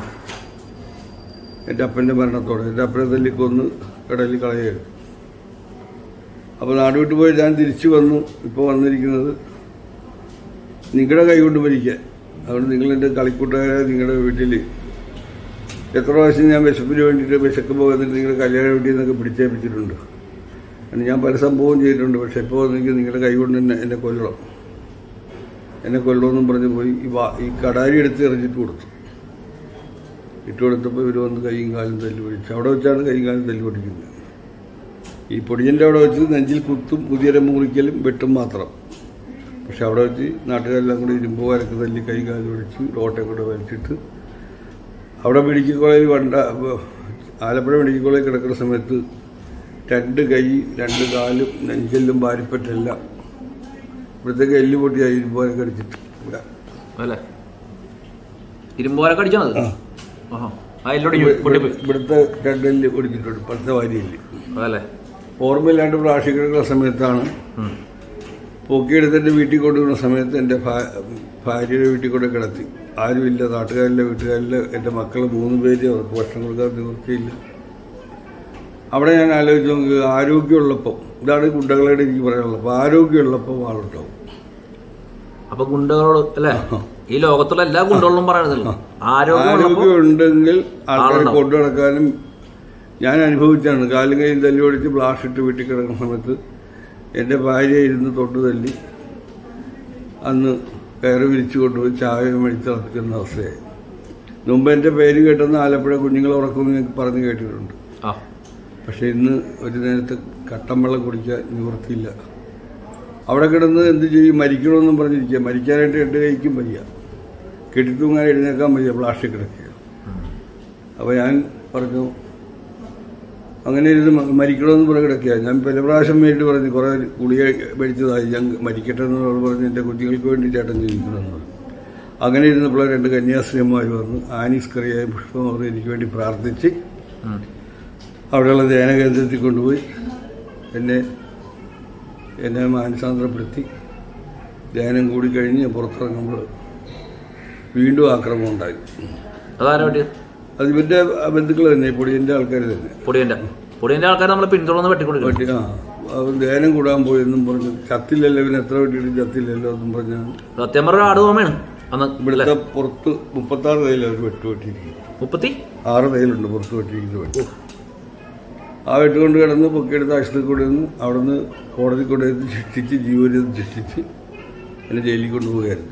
Speaker 2: എൻ്റെ അപ്പൻ്റെ മരണത്തോടെ. എൻ്റെ അപ്പനെ തല്ലിക്കൊന്ന് കടലിൽ കളയായിരുന്നു. അപ്പോൾ നാട് വിട്ട് പോയി ഞാൻ തിരിച്ചു വന്നു. ഇപ്പോൾ വന്നിരിക്കുന്നത് നിങ്ങളുടെ കൈ കൊണ്ട് മരിക്കാൻ. അതുകൊണ്ട് നിങ്ങൾ എൻ്റെ കളിക്കൂട്ടുകാരെ നിങ്ങളുടെ വീട്ടിൽ എത്ര പ്രാവശ്യം ഞാൻ വിശപ്പിന് വേണ്ടിയിട്ട് വിശക്കുമ്പോൾ വന്നിട്ട് നിങ്ങളുടെ കല്യാണ വീട്ടിൽ നിന്നൊക്കെ പിടിച്ചേപ്പിച്ചിട്ടുണ്ട്. ഞാൻ പല സംഭവവും ചെയ്തിട്ടുണ്ട്. പക്ഷെ ഇപ്പോൾ വന്നെങ്കിൽ നിങ്ങളുടെ കൈ കൊണ്ട് തന്നെ എന്നെ കൊല്ലണം, എന്നെ കൊല്ലണമെന്നും പറഞ്ഞ് പോയി ഈ വാ ഈ കടാരി എടുത്ത് എറിഞ്ഞിട്ട് കൊടുത്തു. ഇട്ട് കൊടുത്തപ്പോൾ ഇവർ വന്ന് കൈയും കാലും തല്ലി പിടിച്ചു. അവിടെ വെച്ചാണ് കൈയും കാലും തല്ലി പിടിക്കുന്നത്. ഈ പൊടിയൻ്റെ അവിടെ വെച്ച് നെഞ്ചിൽ കുത്തും പുതിയ മുറിക്കലും വെട്ടും മാത്രം. പക്ഷെ അവിടെ വെച്ച് നാട്ടുകാരെല്ലാം കൂടി ഇരുമ്പുകാരൊക്കെ തല്ലി കൈ കാലും പിടിച്ച് റോട്ടെ കൂടെ വലിച്ചിട്ട് അവിടെ മെഡിക്കൽ കോളേജിൽ വണ്ട ആലപ്പുഴ മെഡിക്കൽ കോളേജിൽ കിടക്കുന്ന സമയത്ത് രണ്ട് കൈ രണ്ട് കാലും നെഞ്ചെല്ലും വാരിപ്പറ്റെല്ലാം ഇവിടുത്തേക്ക് എല്ല് പൊട്ടിയായി ഇരുമ്പുകാരൊക്കെ അടിച്ചിട്ട് ഇവിടെ
Speaker 1: ഇരുമ്പുകാരൊക്കെ അടിച്ചാൽ
Speaker 2: ഇവിടുത്തെ രണ്ടെല്ല് ഒടിച്ചിട്ടുണ്ട്, പടുത്ത വാരിയല്ല്. ഓർമ്മയില്ലാണ്ട് പ്രാവശ്യം കിടക്കുന്ന സമയത്താണ് പൊക്കിയെടുത്ത് എൻ്റെ വീട്ടിൽ കൊണ്ടുവരുന്ന സമയത്ത് എൻ്റെ ഭാര്യയുടെ വീട്ടിൽ കൊണ്ട് കിടത്തി. ആരുമില്ല, നാട്ടുകാരിലെ വീട്ടുകാരിലെ എൻ്റെ മക്കൾ മൂന്ന് പേര്, അവർക്ക് ഭക്ഷണം കൊടുക്കാൻ നിവൃത്തിയില്ല. അവിടെ ഞാൻ ആലോചിച്ച് നോക്ക്, ആരോഗ്യമുള്ളപ്പം, ഇതാണ് ഗുണ്ടകളോട് എനിക്ക് പറയാനുള്ളത്, അപ്പോൾ ആരോഗ്യമുള്ളപ്പം ആളുണ്ടാവും.
Speaker 1: അപ്പൊ ഗുണ്ടകളോട് അല്ലേ ഈ ലോകത്തുള്ള എല്ലാ ഗുണ്ടകളും പറയുന്നില്ല,
Speaker 2: ആരോഗ്യം ഉണ്ടെങ്കിൽ ആൾക്കാരെ കൊണ്ടു നടക്കാനും. ഞാൻ അനുഭവിച്ചാണ്. കാലും കൈയും തല്ലി ഓടിച്ച് ബ്ലാഷ് ഇട്ട് വീട്ടിൽ കിടക്കുന്ന സമയത്ത് എൻ്റെ ഭാര്യ ഇരുന്ന് തൊട്ട് തല്ലി അന്ന് കയറി വിരിച്ചു കൊണ്ടുപോയി ചായ മേടിച്ച് തിളപ്പിക്കുന്ന അവസ്ഥയായി. മുമ്പ് എൻ്റെ പേര് കേട്ടെന്ന് ആലപ്പുഴ കുഞ്ഞുങ്ങളെ ഉറക്കുമെന്ന് എനിക്ക് പറഞ്ഞ് കേട്ടിട്ടുണ്ട്. പക്ഷെ ഇന്ന് ഒരു നേരത്തെ കട്ടൻ വെള്ളം കുടിക്കാൻ നിവൃത്തിയില്ല. അവിടെ കിടന്ന് എന്ത് ചെയ്യും, മരിക്കണമെന്നും പറഞ്ഞിരിക്കുക. മരിക്കാനായിട്ട് രണ്ട് കൈക്കും വയ്യ, കെട്ടിത്തൂങ്ങാൻ എഴുന്നേക്കാൻ വയ്യ, പ്ലാസ്റ്റിക് കിടക്കുക. അപ്പോൾ ഞാൻ പറഞ്ഞു അങ്ങനെ ഇരുന്ന് മരിക്കണമെന്ന് പറഞ്ഞ് കിടക്കുക. ഞാൻ പല പ്രാവശ്യം വേണ്ടി പറഞ്ഞു, കുറേ ഗുളിക മേടിച്ചതായി, ഞാൻ മരിക്കട്ടെ എന്ന് പറഞ്ഞ് എൻ്റെ കുഞ്ഞുങ്ങൾക്ക് വേണ്ടി ചേട്ടൻ ജീവിക്കണമെന്ന് പറഞ്ഞു. അങ്ങനെ ഇരുന്നപ്പോൾ രണ്ട് കന്യാസ്ത്രീമാർ വന്ന് ആനീസ്കറിയായ പുഷ്പം അവർ എനിക്ക് വേണ്ടി പ്രാർത്ഥിച്ച് അവിടെയുള്ള ധ്യാന കേന്ദ്രത്തിൽ കൊണ്ടുപോയി എന്നെ എന്നെ മാനസാന്തരപ്പെടുത്തി. ധ്യാനം കൂടി കഴിഞ്ഞ് പുറത്തിറങ്ങുമ്പോൾ വീണ്ടും ആക്രമണം ഉണ്ടായി. അത് ഇവന്റെ ബന്ധുക്കൾ തന്നെ, പൊടിയന്റെ ആൾക്കാർ തന്നെ.
Speaker 1: പൊടിയന്റെ പൊടിയന്റെ ആൾക്കാർ നമ്മളെ പിന്തുടർന്ന് വെട്ടിക്കൊടുക്കും.
Speaker 2: ആ അവൻ ധ്യാനം കൂടാൻ പോയെന്നും പറഞ്ഞു. ചത്തില്ലല്ലോ, ഇവന് എത്ര വെട്ടിയിട്ട് ചത്തില്ലല്ലോ എന്നും പറഞ്ഞാണ്.
Speaker 1: സത്യം പറഞ്ഞ ആടുതോമയാണ്
Speaker 2: ഇവിടുത്തെ പുറത്ത് മുപ്പത്തി ആറ് തൈൽ അവർ വെട്ടുവെട്ടിയിരിക്കുന്നു.
Speaker 1: മുപ്പത്തി
Speaker 2: ആറ് തൈലുണ്ട് പുറത്ത് വെട്ടിയിരിക്കുന്നത് വെട്ടി. ആ വെട്ടുകൊണ്ട് കിടന്ന് പൊക്കിയെടുത്ത് ആശുപത്രി കൂടെ നിന്ന് അവിടെ നിന്ന് കോടതി കൊണ്ടുവന്ന് ശിക്ഷിച്ച് ജീവനം ശിക്ഷിച്ച് എന്നെ ജയിലിൽ കൊണ്ടുപോവുകയായിരുന്നു.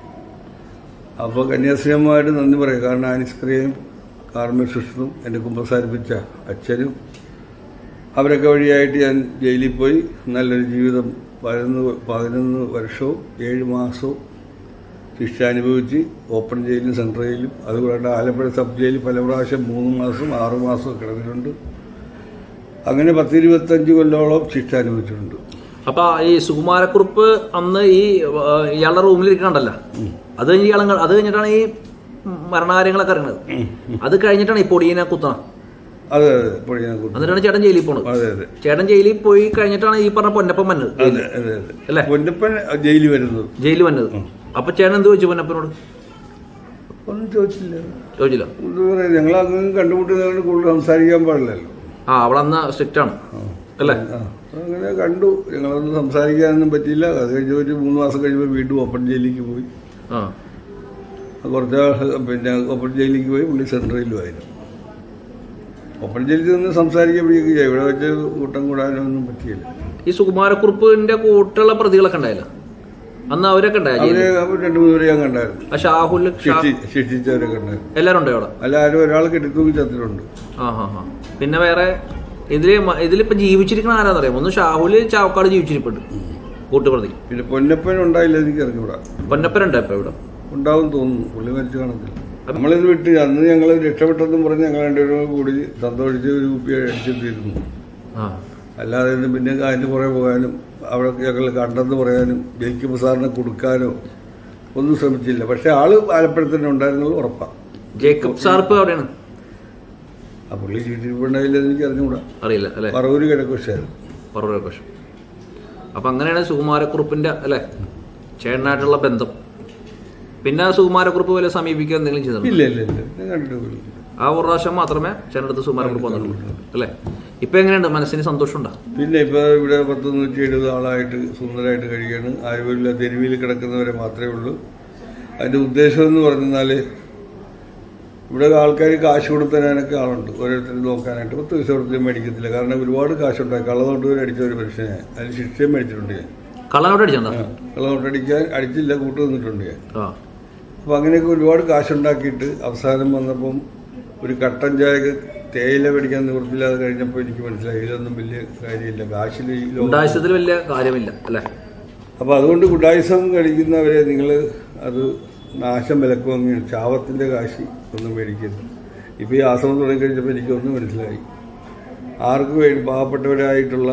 Speaker 2: അപ്പോൾ കന്യാസ്ത്രീയമ്മമായിട്ട് നന്ദി പറയും. കാരണം ആനിസ്കറിയയും കാർമൽ സിസ്റ്ററും എന്നെ കുമ്പസാരിപ്പിച്ച അച്ഛനും അവരൊക്കെ വഴിയായിട്ട് ഞാൻ ജയിലിൽ പോയി നല്ലൊരു ജീവിതം പതിനൊന്ന് പതിനൊന്ന് വർഷവും ഏഴ് മാസവും ശിക്ഷ അനുഭവിച്ച് ഓപ്പൺ ജയിലും സെൻട്രൽ ജയിലും അതുകൂടാണ്ട് ആലപ്പുഴ സബ് ജയിലിൽ പല പ്രാവശ്യം മൂന്ന് മാസം ആറ് മാസവും കിടന്നിട്ടുണ്ട്. അങ്ങനെ പത്തിരുപത്തഞ്ച് കൊല്ലോളം ശിക്ഷ അനുഭവിച്ചിട്ടുണ്ട്.
Speaker 1: അപ്പൊ ഈ സുകുമാരക്കുറുപ്പ് അന്ന് ഈ ഇയാളുടെ റൂമിലിരിക്കണ്ടല്ല, അത് കഴിഞ്ഞ് ഇയാൾ അത് കഴിഞ്ഞിട്ടാണ് ഈ മരണകാര്യങ്ങളൊക്കെ അറിയുന്നത്. അത് കഴിഞ്ഞിട്ടാണ് ഈ പൊടിയനെ കുത്തണം.
Speaker 2: അതെ അതെ പൊടിയനെ കുത്തണം.
Speaker 1: എന്നിട്ടാണ് ചേട്ടൻ ജയിലിൽ പോണത്.
Speaker 2: അതെ അതെ
Speaker 1: ചേട്ടൻ ജയിലിൽ പോയി കഴിഞ്ഞിട്ടാണ് ഈ പറഞ്ഞ പൊന്നപ്പൻ വന്നത്.
Speaker 2: അതെ അതെ അതെ അല്ലേ പൊന്നപ്പൻ ജയിലിൽ വരുന്നത്,
Speaker 1: ജയിലിൽ വന്നത്. അപ്പൊ ചേട്ടൻ എന്ത് ചോദിച്ചു പൊന്നപ്പനോട്?
Speaker 2: ഒന്നും ചോദിച്ചില്ല.
Speaker 1: ചോദിച്ചില്ല.
Speaker 2: എന്താ പറയാ, ഞങ്ങൾ അങ്ങനെ കണ്ടുമുട്ടുന്നതുകൊണ്ട് കൂടുതൽ സംസാരിക്കാൻ പാടില്ലല്ലോ.
Speaker 1: ആ അവിടെ അന്ന് സ്ട്രിക്റ്റ് ആണ് അല്ലേ?
Speaker 2: അങ്ങനെ കണ്ടു, ഞങ്ങളൊന്നും സംസാരിക്കാനൊന്നും പറ്റിയില്ല. അത് കഴിഞ്ഞ ഒരു മൂന്ന് മാസം കഴിയുമ്പോൾ വീണ്ടും ഓപ്പൺ ജയിലിലേക്ക് പോയി. കുറച്ച് പിന്നെ ഓപ്പൺ ജയിലിലേക്ക് പോയി, പുള്ളി സെൻട്രലിലും ആയിരുന്നു. ഓപ്പൺ ജയിലിൽ നിന്ന് സംസാരിക്കാൻ പിടിക്കുക, ഇവിടെ വെച്ച് കൂട്ടം കൂടാനൊന്നും പറ്റിയില്ല.
Speaker 1: ഈ സുകുമാരക്കുറുപ്പിന്റെ കൂട്ടുള്ള പ്രതികളൊക്കെ ഉണ്ടായില്ല അന്ന്? അവരൊക്കെ
Speaker 2: ഉണ്ടായിരുന്നു, രണ്ടു മൂന്ന് പേരെ ഞാൻ കണ്ടായിരുന്നു.
Speaker 1: ഷാഹുൽ
Speaker 2: ശിക്ഷിച്ചവരൊക്കെ ഉണ്ടായിരുന്നു.
Speaker 1: എല്ലാരും ഉണ്ടോ അവിടെ?
Speaker 2: അല്ല, ആരും ഒരാൾ കെട്ടിത്തൂക്കി ചത്തിട്ടുണ്ട്.
Speaker 1: ആ ഹാ ഹാ. പിന്നെ വേറെ ഇതില് ഇതിലിപ്പോ ജീവിച്ചിരിക്കണ ആരാന്നറിയാം? ഒന്ന് ഷാഹുല് ചാവക്കാട് ജീവിച്ചിരിപ്പുണ്ട് കൂട്ടുപ്രതി.
Speaker 2: പിന്നെ പൊന്നപ്പൻ ഉണ്ടായില്ല, എനിക്ക് അറിഞ്ഞൂടാ.
Speaker 1: പൊന്നപ്പൻ ഉണ്ടോ ഇപ്പൊ ഇവിടെ? ഉണ്ടാവും
Speaker 2: തോന്നുന്നു, പുള്ളി മരിച്ചു കാണത്തില്ല. നമ്മളിത് വിട്ട് അന്ന് ഞങ്ങൾ രക്ഷപ്പെട്ടെന്നും പറഞ്ഞ് ഞങ്ങൾ രണ്ടുപേരും കൂടി സന്തോഷിച്ച് ഒരു കുപ്പി അടിച്ചെത്തിയിരുന്നു. അല്ലാതെ പിന്നെ അതിന് പുറകെ പോകാനും അവിടെ ഞങ്ങൾ കണ്ടെന്ന് പറയാനും ജയിക്കുമ്പോൾ സാറിനെ കൊടുക്കാനോ ഒന്നും ശ്രമിച്ചില്ല. പക്ഷെ ആള് ആലപ്പുഴ തന്നെ ഉണ്ടായിരുന്നത് ഉറപ്പാണ്.
Speaker 1: ജേക്കബ് സാർ ഇപ്പൊ എവിടെയാണ്?
Speaker 2: ആ പുള്ളി ജീവിച്ചിരിപ്പുണ്ടായില്ല, എനിക്ക് അറിഞ്ഞുകൂടാ.
Speaker 1: അറിയില്ല അല്ലെ?
Speaker 2: പറവൂര് കിഴക്കോശായിരുന്നു.
Speaker 1: പറവൂർ കിഴക്കോശ. അപ്പൊ അങ്ങനെയാണ് സുകുമാരക്കുറുപ്പിന്റെ അല്ലെ ചേട്ടനായിട്ടുള്ള ബന്ധം. പിന്നെ സുകുമാരക്കുറുപ്പ് വരെ സമീപിക്കുക എന്തെങ്കിലും ചെയ്തിട്ടുണ്ട്?
Speaker 2: ഇല്ല ഇല്ല ഇല്ല, കണ്ടിട്ടില്ല.
Speaker 1: ആ ഒരു പ്രാവശ്യം മാത്രമേ ചേട്ടനടുത്ത് സുകുമാരക്കുറുപ്പ് വന്നിട്ടുള്ളൂ അല്ലേ? ഇപ്പൊ എങ്ങനെയുണ്ട്? മനസ്സിന് സന്തോഷമുണ്ടോ?
Speaker 2: പിന്നെ ഇപ്പൊ ഇവിടെ പത്ത് നൂറ്റി എഴുപത് ആളായിട്ട് സുന്ദരമായിട്ട് കഴിയാണ്. ആരുമില്ല, തെരുവിൽ കിടക്കുന്നവരെ മാത്രമേ ഉള്ളൂ. അതിന്റെ ഉദ്ദേശം എന്ന് പറഞ്ഞാല് ഇവിടെ ആൾക്കാർ കാശ് കൊടുത്തതിനൊക്കെ ആളുണ്ട്, ഓരോരുത്തരും നോക്കാനായിട്ട്. പത്ത് പൈസ കൊടുത്ത് മേടിക്കത്തില്ല, കാരണം ഒരുപാട് കാശുണ്ടായി. കള്ളനോട്ട് വരെ അടിച്ച ഒരു മനുഷ്യനെ അതിന് ശിക്ഷയും മേടിച്ചിട്ടുണ്ട് ഞാൻ.
Speaker 1: കള്ളനോട്ട് അടിച്ചോ?
Speaker 2: കള്ളനോട്ട് അടിക്കാൻ അടിച്ചില്ല, കൂട്ടു നിന്നിട്ടുണ്ട് ഞാൻ. അപ്പൊ അങ്ങനെയൊക്കെ ഒരുപാട് കാശുണ്ടാക്കിയിട്ട് അവസാനം വന്നപ്പം ഒരു കട്ടൻ ചായ തേയില മേടിക്കാൻ നിവൃത്തില്ലാതെ കഴിഞ്ഞപ്പോൾ എനിക്ക് മനസ്സിലായി ഇതൊന്നും വലിയ കാര്യമില്ല, കാശിൽ
Speaker 1: ഗുണ്ടായുസത്തിൽ വലിയ കാര്യമില്ല അല്ലേ?
Speaker 2: അപ്പൊ അതുകൊണ്ട് ഗുണ്ടായുസം കഴിക്കുന്നവരെ നിങ്ങൾ അത് നാശം വിലക്കുവാങ്ങി ചാവത്തിന്റെ കാശി ഒന്നും മേടിക്കരുത്. ഇപ്പൊ ഈ ആശ്രമം തുടങ്ങി കഴിഞ്ഞപ്പോൾ എനിക്കൊന്നും മനസ്സിലായി. ആർക്കും വേണ്ടി പാവപ്പെട്ടവരായിട്ടുള്ള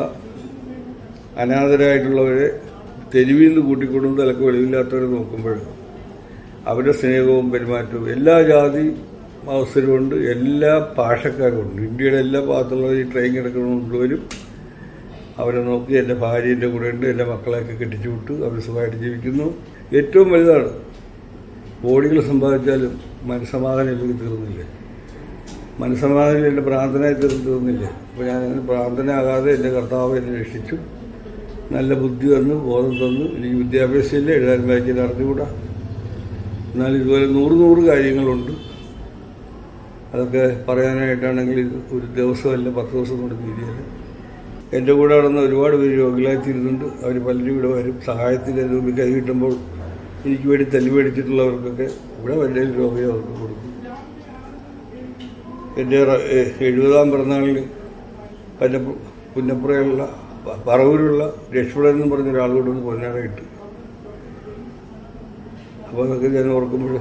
Speaker 2: അനാഥരായിട്ടുള്ളവരെ തെരുവിൽ നിന്ന് കൂട്ടിക്കൊണ്ടും തലക്ക് വെളിവില്ലാത്തവരെ നോക്കുമ്പോൾ അവരുടെ സ്നേഹവും പെരുമാറ്റവും എല്ലാ ജാതി മതസ്ഥരുമുണ്ട്, എല്ലാ ഭാഷക്കാരുമുണ്ട്. ഇന്ത്യയുടെ എല്ലാ ഭാഗത്തുള്ള ഈ ട്രെയിൻ കിടക്കുന്നവരും അവരെ നോക്കി എൻ്റെ ഭാര്യ എൻ്റെ കൂടെ ഉണ്ട്, എൻ്റെ മക്കളെയൊക്കെ കെട്ടിച്ചു വിട്ടു, അവർ സുഖമായിട്ട് ജീവിക്കുന്നു. ഏറ്റവും വലുതാണ് കോടികൾ സമ്പാദിച്ചാലും മനസ്സമാധാനം എനിക്ക് തീർന്നില്ലേ? മനസ്സമാധാനം എൻ്റെ പ്രാർത്ഥനയായി തീർന്നു തീർന്നില്ലേ? അപ്പോൾ ഞാനങ്ങനെ പ്രാർത്ഥനയാകാതെ എൻ്റെ കർത്താവ് എന്നെ രക്ഷിച്ചു, നല്ല ബുദ്ധി തന്നു, ബോധം തന്നു. എനിക്ക് വിദ്യാഭ്യാസമില്ല, എഴുതാൻ വായിക്കാൻ അറിഞ്ഞുകൂടാ. എന്നാൽ ഇതുപോലെ നൂറ് നൂറ് കാര്യങ്ങളുണ്ട്. അതൊക്കെ പറയാനായിട്ടാണെങ്കിൽ ഇത് ഒരു ദിവസമല്ല, പത്ത് ദിവസം കൊണ്ട് തീരുകയില്ല. എൻ്റെ കൂടെ നടന്ന ഒരുപാട് പേര് രോഗികളായിത്തീരുന്നുണ്ട്. അവർ പലരും ഇവിടെ വരും, സഹായത്തിൻ്റെ രൂപ കൈ കിട്ടുമ്പോൾ എനിക്ക് വേണ്ടി തല്ലി മേടിച്ചിട്ടുള്ളവർക്കൊക്കെ ഇവിടെ വലിയ രോഗിയെ അവർക്ക് കൊടുക്കും. എൻ്റെ എഴുപതാം പിറന്നാളിന് പന്ന പുന്നപ്പുറയുള്ള പറവൂരുള്ള രക്ഷപ്പെടൻ എന്ന് പറഞ്ഞ ഒരാളോടൊന്ന് പൊന്നാട ഇട്ട്. അപ്പോൾ അതൊക്കെ ഞാൻ ഓർക്കുമ്പോൾ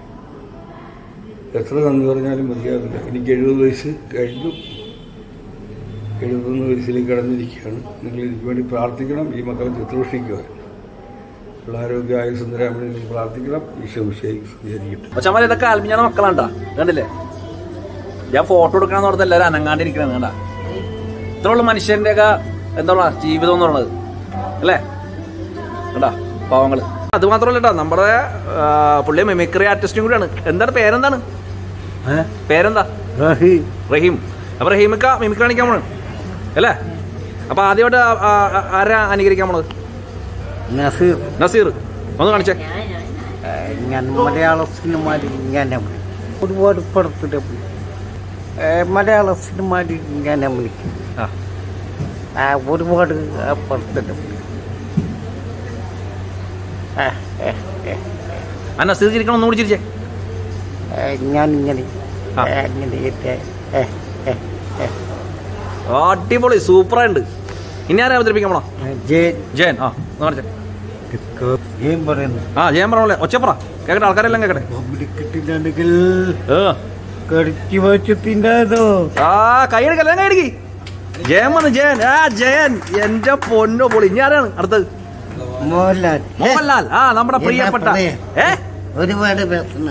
Speaker 2: എത്ര നന്ദി പറഞ്ഞാലും മതിയാകില്ല. എനിക്ക് എഴുപത് വയസ്സ് കഴിഞ്ഞു, എഴുപത്തൊന്ന് വയസ്സിലേക്ക് കടന്നിരിക്കുകയാണ്. നിങ്ങൾ എനിക്ക് വേണ്ടി പ്രാർത്ഥിക്കണം, ഈ മക്കളെ ശുശ്രൂഷിക്കുവാൻ ഉള്ള ആരോഗ്യ ആയുസുന്ദരാമണി നിങ്ങൾ പ്രാർത്ഥിക്കണം. ഈശോ വിശേഷിക്കട്ടെ.
Speaker 1: പക്ഷേ ഇതൊക്കെ ആൽമിഞ്ഞാണ് മക്കളാണ്ടാ, കണ്ടില്ലേ? ഞാൻ ഫോട്ടോ എടുക്കണമെന്ന് പറഞ്ഞാൽ എല്ലാവരും അനങ്ങാണ്ടിരിക്കണം. കണ്ടാ ഇത്രയുള്ള മനുഷ്യന്റെ ഒക്കെ എന്താ ജീവിതം എന്ന് പറയുന്നത് അല്ലേ? കണ്ടാ പാവങ്ങള്. അത് മാത്രമല്ല കേട്ടോ, നമ്മുടെ പുള്ളി മിമിക്രി ആർട്ടിസ്റ്റും കൂടിയാണ്. എന്താണ് പേരെന്താണ്? പേരെന്താ? റഹീം. അപ്പൊ റഹീമിക്ക മിമിക്രി കാണിക്കാൻ പോണ അല്ലേ? അപ്പൊ ആദ്യമായിട്ട് ആരാ അനുകരിക്കാൻ പോണത്?
Speaker 3: നസീർ.
Speaker 1: നസീർ ഒന്ന് കാണിച്ചേ.
Speaker 3: ഞാൻ മലയാള സിനിമയിൽ ഞാൻ ഒരുപാട് പടത്തിട്ട് മലയാള സിനിമയിൽ ഞാൻ അഭിനയിക്കും. ഒരുപാട് പടത്തിട്ട്
Speaker 1: ആ നസീർ ചിരിക്കണം, ഒന്നുകൂടി ചിരിച്ചേ.
Speaker 3: ഞാനിങ്ങനെ
Speaker 1: അടിപൊളി, സൂപ്പറായിട്ടുണ്ട്. ഇനി ആരെ അവതരിപ്പിക്കാൻ പോണോ? ജയൻ. ആ കാണിച്ചേ. ആ ജയൻ പറഞ്ഞോളെ, ഒച്ചപ്പറ കേക്കട്ടെ, ആൾക്കാരെല്ലാം കേക്കട്ടെ. ആ കൈയെടുക്കല്ലേ, കൈയെടുക്കി. ജയൻ വന്ന്, ജയൻ. ആ ജയൻ എന്റെ പൊന്നോ പൊളി. ഇനി ആരാണ് അടുത്തത്?
Speaker 3: മോഹൻലാൽ.
Speaker 1: മോഹൻലാൽ. ആ നമ്മുടെ പ്രിയപ്പെട്ട ഏ
Speaker 3: ഒരുപാട്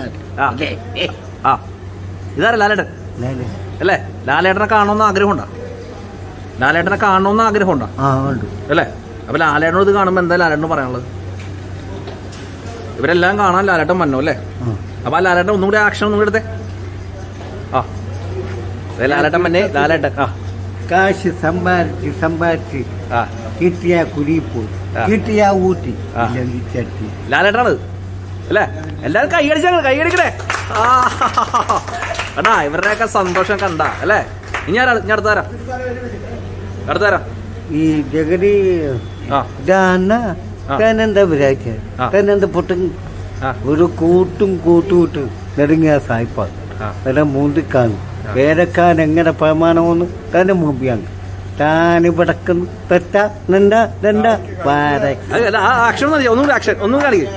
Speaker 1: ആ ഇതാരാ? ലാലേട്ടൻ അല്ലേ? ലാലേട്ടനെ കാണണമെന്ന് ആഗ്രഹമുണ്ടോ? ലാലേട്ടനെ കാണണമെന്ന് ആഗ്രഹമുണ്ടോ അല്ലേ? അപ്പൊ ലാലേട്ടനോട് ഇത് കാണുമ്പോ എന്താ ലാലേട്ടനോട് പറയാനുള്ളത്? ഇവരെല്ലാം കാണാൻ ലാലേട്ടൻ വന്നോ അല്ലേ? അപ്പൊ ആ ലാലേട്ടൻ ഒന്നുകൂടി ആക്ഷൻ ഒന്നും എടുത്തേ. ആ ലാലേട്ടൻ തന്നെ ലാലേട്ടൻ. ആ
Speaker 5: കാശ് സമ്പാദിച്ച് സമ്പാദിച്ച്
Speaker 1: ആ
Speaker 5: കിട്ടിയ കുരിപ്പോ കിട്ടിയ ഊട്ടി ചട്ടി
Speaker 1: ലാലേട്ടാണ് അല്ലേ? എല്ലാരും കൈയടിച്ചാ കൈയടിക്കണേ. ആ എടാ ഇവരുടെയൊക്കെ സന്തോഷം കണ്ട അല്ലേ? ഇനി ആരാ ഞാൻ അടുത്ത തരാം അടുത്ത തരാം.
Speaker 5: ഈ ജഗതി എന്താ വിരാച്ച എന്താ പൊട്ടും ഒരു കൂട്ടും കൂട്ടുകൂട്ടും നെടുങ്ങിയ സായിപ്പാ എല്ലാം മൂന്നിക്കാണ് വേലക്കാരൻ എങ്ങനെ പ്രമാണമൊന്നും തന്നെ മുമ്പിയാണ് താൻ ഇവിടക്കുന്നു തെറ്റ നിണ്ട നിണ്ട
Speaker 1: ആക്ഷൻ ഒന്നുകൂടി ആക്ഷൻ ഒന്നും കാണിക്കും.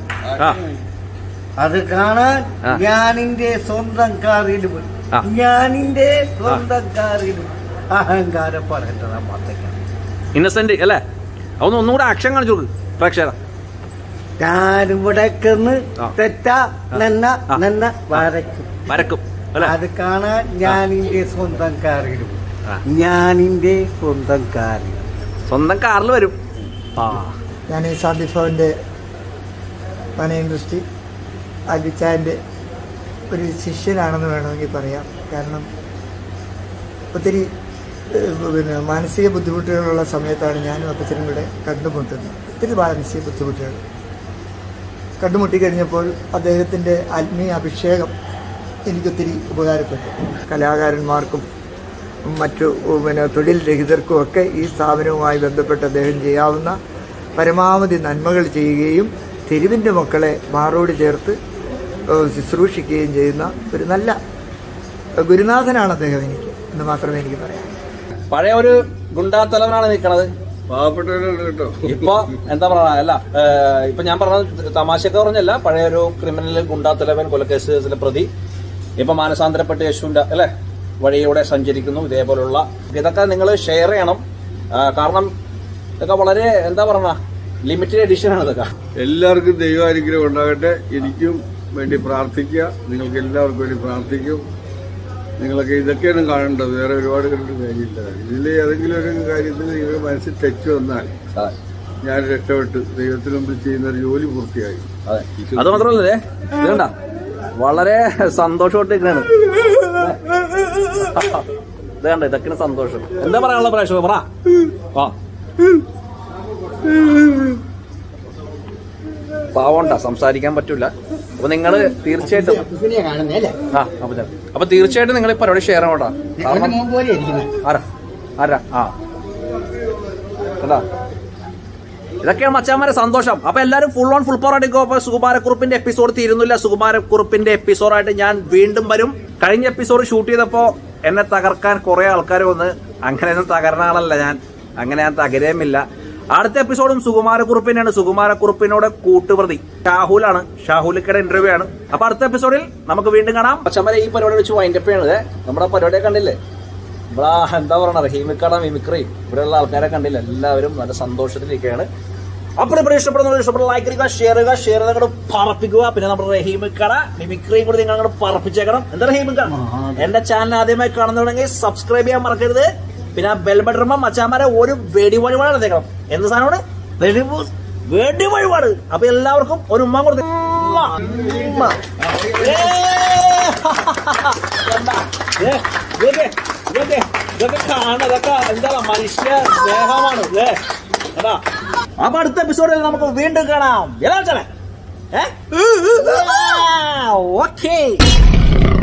Speaker 5: അത് കാണാൻ ഞാനിന്റെ സ്വന്തം കാറിൽ ഞാനിന്റെ സ്വന്തം കാറിൽ അഹങ്കാരം പറയേണ്ടതാ മാത്രം
Speaker 1: ഇന്നസെന്റ് അല്ലേ? അതൊന്നും ഒന്നുകൂടെ ആക്ഷൻ കാണിച്ചു കൊടുക്കും പ്രേക്ഷകര.
Speaker 5: ഞാനിവിടേക്കെന്ന് തെറ്റ നന്ന നന്ന വരക്കും
Speaker 1: വരക്കും
Speaker 5: അത് കാണാൻ ഞാനിന്റെ സ്വന്തം കാറിലും ഞാനിന്റെ സ്വന്തം കാറിൽ
Speaker 1: സ്വന്തം കാറിൽ വരും. ആ
Speaker 6: ഞാൻ ഈ സാദിഫിന്റെ പന ഇൻഡസ്ട്രി അൽബിച്ചാൻ്റെ ഒരു ശിഷ്യനാണെന്ന് വേണമെങ്കിൽ പറയാം. കാരണം ഒത്തിരി പിന്നെ മാനസിക ബുദ്ധിമുട്ടുകളുള്ള സമയത്താണ് ഞാനും അപ്പച്ചനും കൂടെ കണ്ടുമുട്ടുന്നത്. ഒത്തിരി മാനസിക ബുദ്ധിമുട്ടുകൾ കണ്ടുമുട്ടിക്കഴിഞ്ഞപ്പോൾ അദ്ദേഹത്തിൻ്റെ ആത്മീയ അഭിഷേകം എനിക്കൊത്തിരി ഉപകാരപ്പെട്ടു. കലാകാരന്മാർക്കും മറ്റു പിന്നെ തൊഴിൽ രഹിതർക്കും ഒക്കെ ഈ സ്ഥാപനവുമായി ബന്ധപ്പെട്ട് അദ്ദേഹം ചെയ്യാവുന്ന പരമാവധി നന്മകൾ ചെയ്യുകയും തെരുവിൻ്റെ മക്കളെ മാറോട് ചേർത്ത് ശുശ്രൂഷിക്കുകയും ചെയ്യുന്ന ഒരു നല്ല ഗുരുനാഥനാണ് അദ്ദേഹം എനിക്ക് എന്ന് മാത്രമേ എനിക്ക് പറയാം.
Speaker 1: പഴയ ഒരു ഗുണ്ടാത്തലവനാണ് നിൽക്കണത്.
Speaker 2: പാവപ്പെട്ടവരാണ് കേട്ടോ.
Speaker 1: ഇപ്പൊ എന്താ പറയാ അല്ല ഇപ്പൊ ഞാൻ പറഞ്ഞത് തമാശക്ക് പറഞ്ഞല്ല, പഴയ ഒരു ക്രിമിനൽ ഗുണ്ടാത്തലവൻ കൊലക്കേസിലെ പ്രതി ഇപ്പൊ മാനസാന്തരപ്പെട്ട് യേശുവിന്റെ അല്ലെ വഴിയിലൂടെ സഞ്ചരിക്കുന്നു. ഇതേപോലുള്ള ഇതൊക്കെ നിങ്ങൾ ഷെയർ ചെയ്യണം. കാരണം ഇതൊക്കെ വളരെ എന്താ പറഞ്ഞ ലിമിറ്റഡ് എഡിഷൻ ആണ് ഇതൊക്കെ.
Speaker 2: എല്ലാവർക്കും ദൈവാനുഗ്രഹം ഉണ്ടാകട്ടെ. എനിക്കും വേണ്ടി പ്രാർത്ഥിക്കുക. നിങ്ങൾക്ക് എല്ലാവർക്കും വേണ്ടി പ്രാർത്ഥിക്കും. നിങ്ങളൊക്കെ ഇതൊക്കെയാണ് കാണേണ്ടത്, വേറെ ഒരുപാട് കണ്ടിട്ട് കാര്യമില്ല. ഇതിൽ ഏതെങ്കിലും ഒരു കാര്യത്തിൽ നിങ്ങൾ മനസ്സിൽ തെറ്റ് വന്നാൽ ഞാൻ രക്ഷപ്പെട്ട് ദൈവത്തിന് മുമ്പിൽ ചെയ്യുന്ന ഒരു ജോലി പൂർത്തിയായി.
Speaker 1: അത് മാത്രമല്ലേ ഇതുണ്ട വളരെ സന്തോഷമായിട്ട് ഇരിക്കണാണ്. ഇത് കണ്ട ഇതൊക്കെയാണ് സന്തോഷം. എന്താ പറയാനുള്ള പ്രേക്ഷകർ പറ. ആ പാവണ്ട സംസാരിക്കാൻ പറ്റൂല. അപ്പൊ നിങ്ങള് തീർച്ചയായിട്ടും ആ അപ്പൊ അപ്പൊ തീർച്ചയായിട്ടും നിങ്ങൾ ഈ പരിപാടി ഷെയർ ചെയ്യണോട്ടാ. ആരാ ആരാ ആ അതാ ഇതൊക്കെയാണ് മച്ചാന്മാരെ സന്തോഷം. അപ്പൊ എല്ലാവരും ഫുൾ ഓൺ ഫുൾ പവർ അടിക്കും. അപ്പൊ സുകുമാരക്കുറുപ്പിന്റെ എപ്പിസോഡ് തീരുന്നില്ല. സുകുമാരക്കുറുപ്പിന്റെ എപ്പിസോഡായിട്ട് ഞാൻ വീണ്ടും വരും. കഴിഞ്ഞ എപ്പിസോഡ് ഷൂട്ട് ചെയ്തപ്പോ എന്നെ തകർക്കാൻ കുറെ ആൾക്കാർ വന്ന്. അങ്ങനെയൊന്നും തകർന്ന ആളല്ല ഞാൻ, അങ്ങനെ ഞാൻ തകരയുമില്ല. അടുത്ത എപ്പിസോഡും സുകുമാരക്കുറുപ്പിനാണ്. സുകുമാരക്കുറുപ്പിനോട് കൂട്ടുപ്രതി ഷാഹുലാണ്. ഷാഹുലിക്കയുടെ ഇന്റർവ്യൂ ആണ്. അപ്പൊ അടുത്ത എപ്പിസോഡിൽ നമുക്ക് വീണ്ടും കാണാം. മച്ചാന്മാരെ ഈ പരിപാടി വെച്ച് വൈൻഡപ്പ് ചെയ്യണത് നമ്മുടെ പരിപാടിയെ കണ്ടില്ലേ? ഇവിടെ എന്താ പറയണ റഹീമിക്കട മിമിക്രി ഇവിടെയുള്ള ആൾക്കാരെ കണ്ടില്ല. എല്ലാവരും നല്ല സന്തോഷത്തിലിരിക്കുകയാണ്. അപ്പോൾ ഇപ്പോൾ ഇഷ്ടപ്പെടുന്നവർ ഇഷ്ടപ്പെട്ട ലൈക്ക് ചെയ്യുക, ഷെയർ ചെയ്യുക, ഷെയർ ചെയ്ത് അങ്ങോട്ട് പറപ്പിക്കുക. പിന്നെ നമ്മുടെ റഹീമിക്കട മിമിക്രിയും കൂടി നിങ്ങൾ അങ്ങോട്ട് പറപ്പിച്ചേക്കണം. എന്താ റഹീമിക്ക എന്റെ ചാനൽ ആദ്യമായി കാണുന്നുണ്ടെങ്കിൽ സബ്സ്ക്രൈബ് ചെയ്യാൻ മറക്കരുത്. പിന്നെ ആ ബെൽ ബട്ടൺ മച്ചാമാരെ ഒരു വെടി വഴിപാട് നടത്തേക്കണം. എന്ത് സാധനമാണ് വെടി വഴിപാട്. അപ്പൊ എല്ലാവർക്കും ഒരു ഉമ്മ കൊടുത്ത് ഇതൊക്കെ കാണതൊക്കെ എന്താ മനുഷ്യ സ്നേഹമാണ് അല്ലേ? അപ്പൊ അടുത്ത എപ്പിസോഡിൽ നമുക്ക് വീണ്ടും കാണാം. എല്ലാ ചാനേ ഓക്കേ.